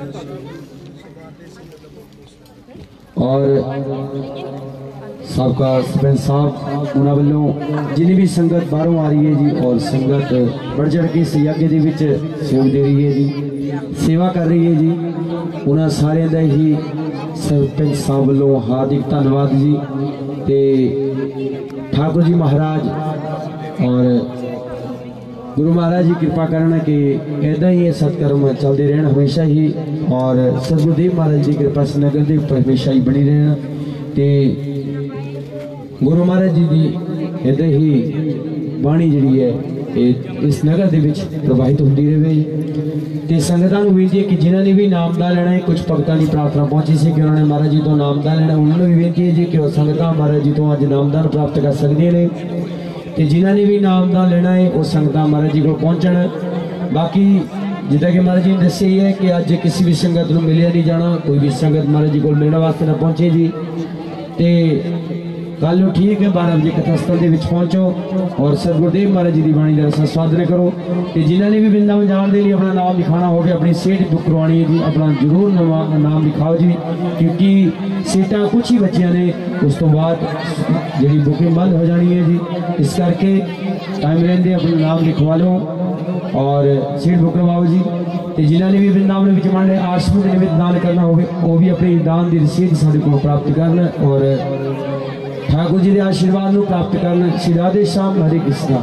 और सबका सरपंच साहब उन्होंने वालों जिन्हें भी संगत बाहरों आ रही है जी और संगत बढ़ चढ़ के सियागे दे विच सहयोग दे रही है जी सेवा कर रही है जी उन्होंने सारे का ही सरपंच साहब वालों हार्दिक धन्यवाद जी ते ठाकुर जी महाराज और गुरु महाराज जी कृपा करना कि ऐदा ही सत्कर्म चलते रहन हमेशा ही और सतगुरुदेव महाराज जी कृपा से नगर के उपर हमेशा ही बनी रहना ते गुरु महाराज जी की ऐदा ही बाणी जी है इस नगर के प्रवाहित होती रहे तो संगतां नूं बेनती है कि जिन्होंने भी नामदान लेना है कुछ भगतां की प्रार्थना पहुंची सी कि उन्होंने महाराज जी तो नामदान लेना उन्होंने भी बेनती है जी कि वह संगतां महाराज जी तो अज नामदान प्राप्त कर सकते हैं तो जिन्होंने भी नामदान लेना है वो संगतां महाराज जी को पहुंचण। बाकी जिदा कि महाराज जी ने दस्सिया ही है कि अज किसी भी संगत को मिलिया नहीं जाना कोई भी संगत महाराज जी को मिलने वास्ते ना पहुंचे जी तो कल ठीक है 12 बजे कथा स्थल के पहुंचो और सतगुरुदेव महाराज जी की बाणी का रसा स्वादन करो तो जिन्होंने भी वृंदावन जाने के लिए अपना नाम लिखाना हो गया अपनी सीट बुक करवानी है जी अपना जरूर नाम लिखाओ जी क्योंकि सीटा कुछ ही बच्चियां ने उस तो बाद जी बुकिंग बंद हो जानी है जी इस करके टाइम रहते अपना नाम लिखवा लो और सीट बुक करवाओ जी ਤੇ ਜਿਨ੍ਹਾਂ ਨੇ ਵੀ ਵਰਿੰਦਾਵਨ ਵਿੱਚ ਮੰਨ ਲਿਆ ਆਸ਼ਰਮ ਦੇ ਨਿमित्त दान करना होवे वो भी अपनी दान की रसीद साडे को प्राप्त करन और ठाकुर जी के आशीर्वाद को प्राप्त करन। श्री राधे श्याम हरे कृष्णा।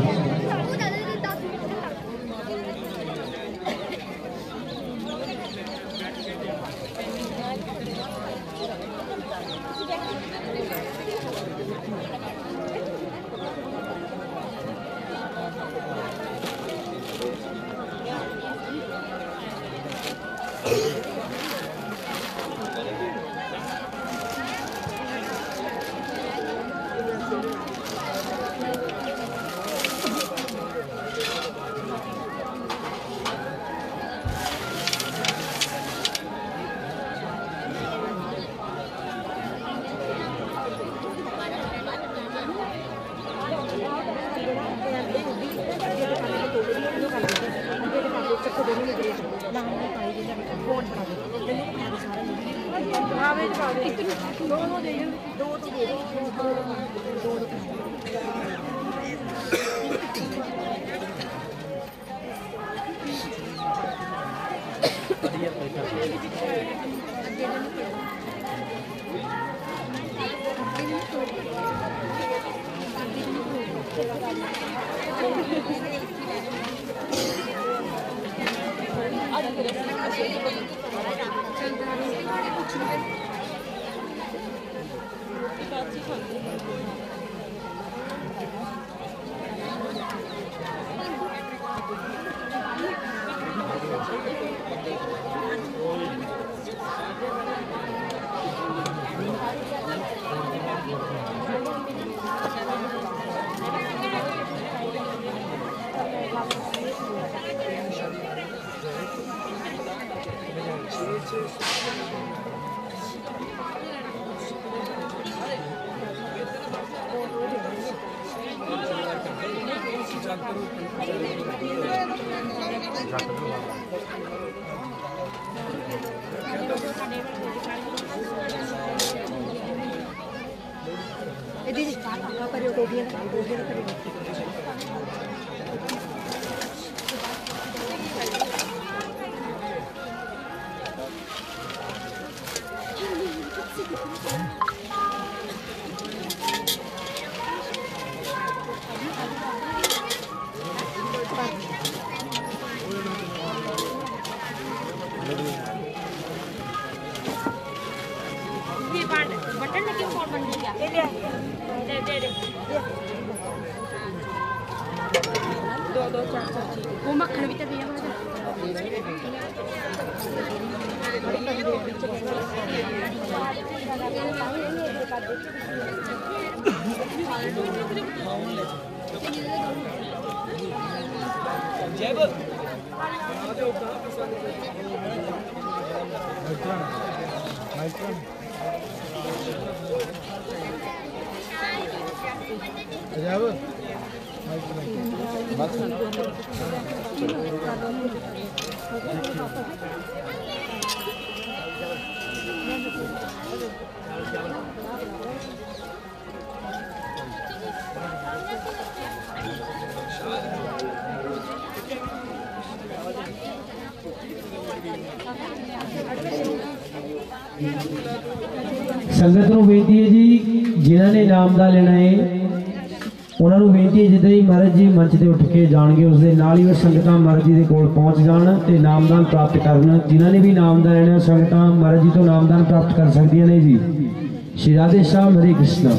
संगत नूं बेनती है जी जिन्होंने इनामदा लेना है उन्होंने बेनती है जिद्दां ही महाराज जी मंच से उठ के जाएंगे उसके नाल ही संगत महाराज जी के कोल पहुँच जान ते इनामदान प्राप्त करन। जिन्होंने भी इनामदान लेना संगत महाराज जी तो इनामदान प्राप्त कर सकदियां ने जी। श्री राधे श्याम हरे कृष्णा।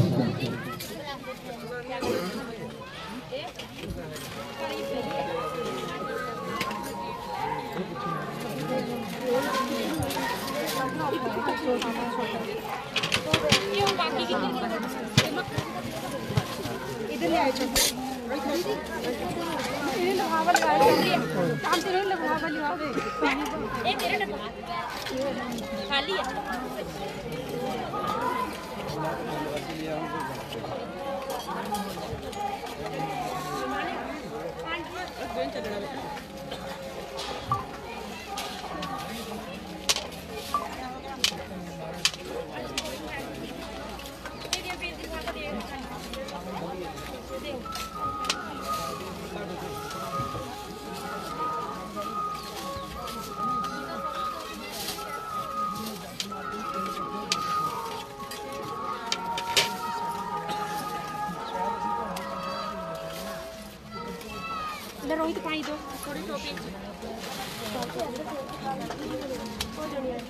ले रोहित पाई दो थोड़ी टोपी हो जानी है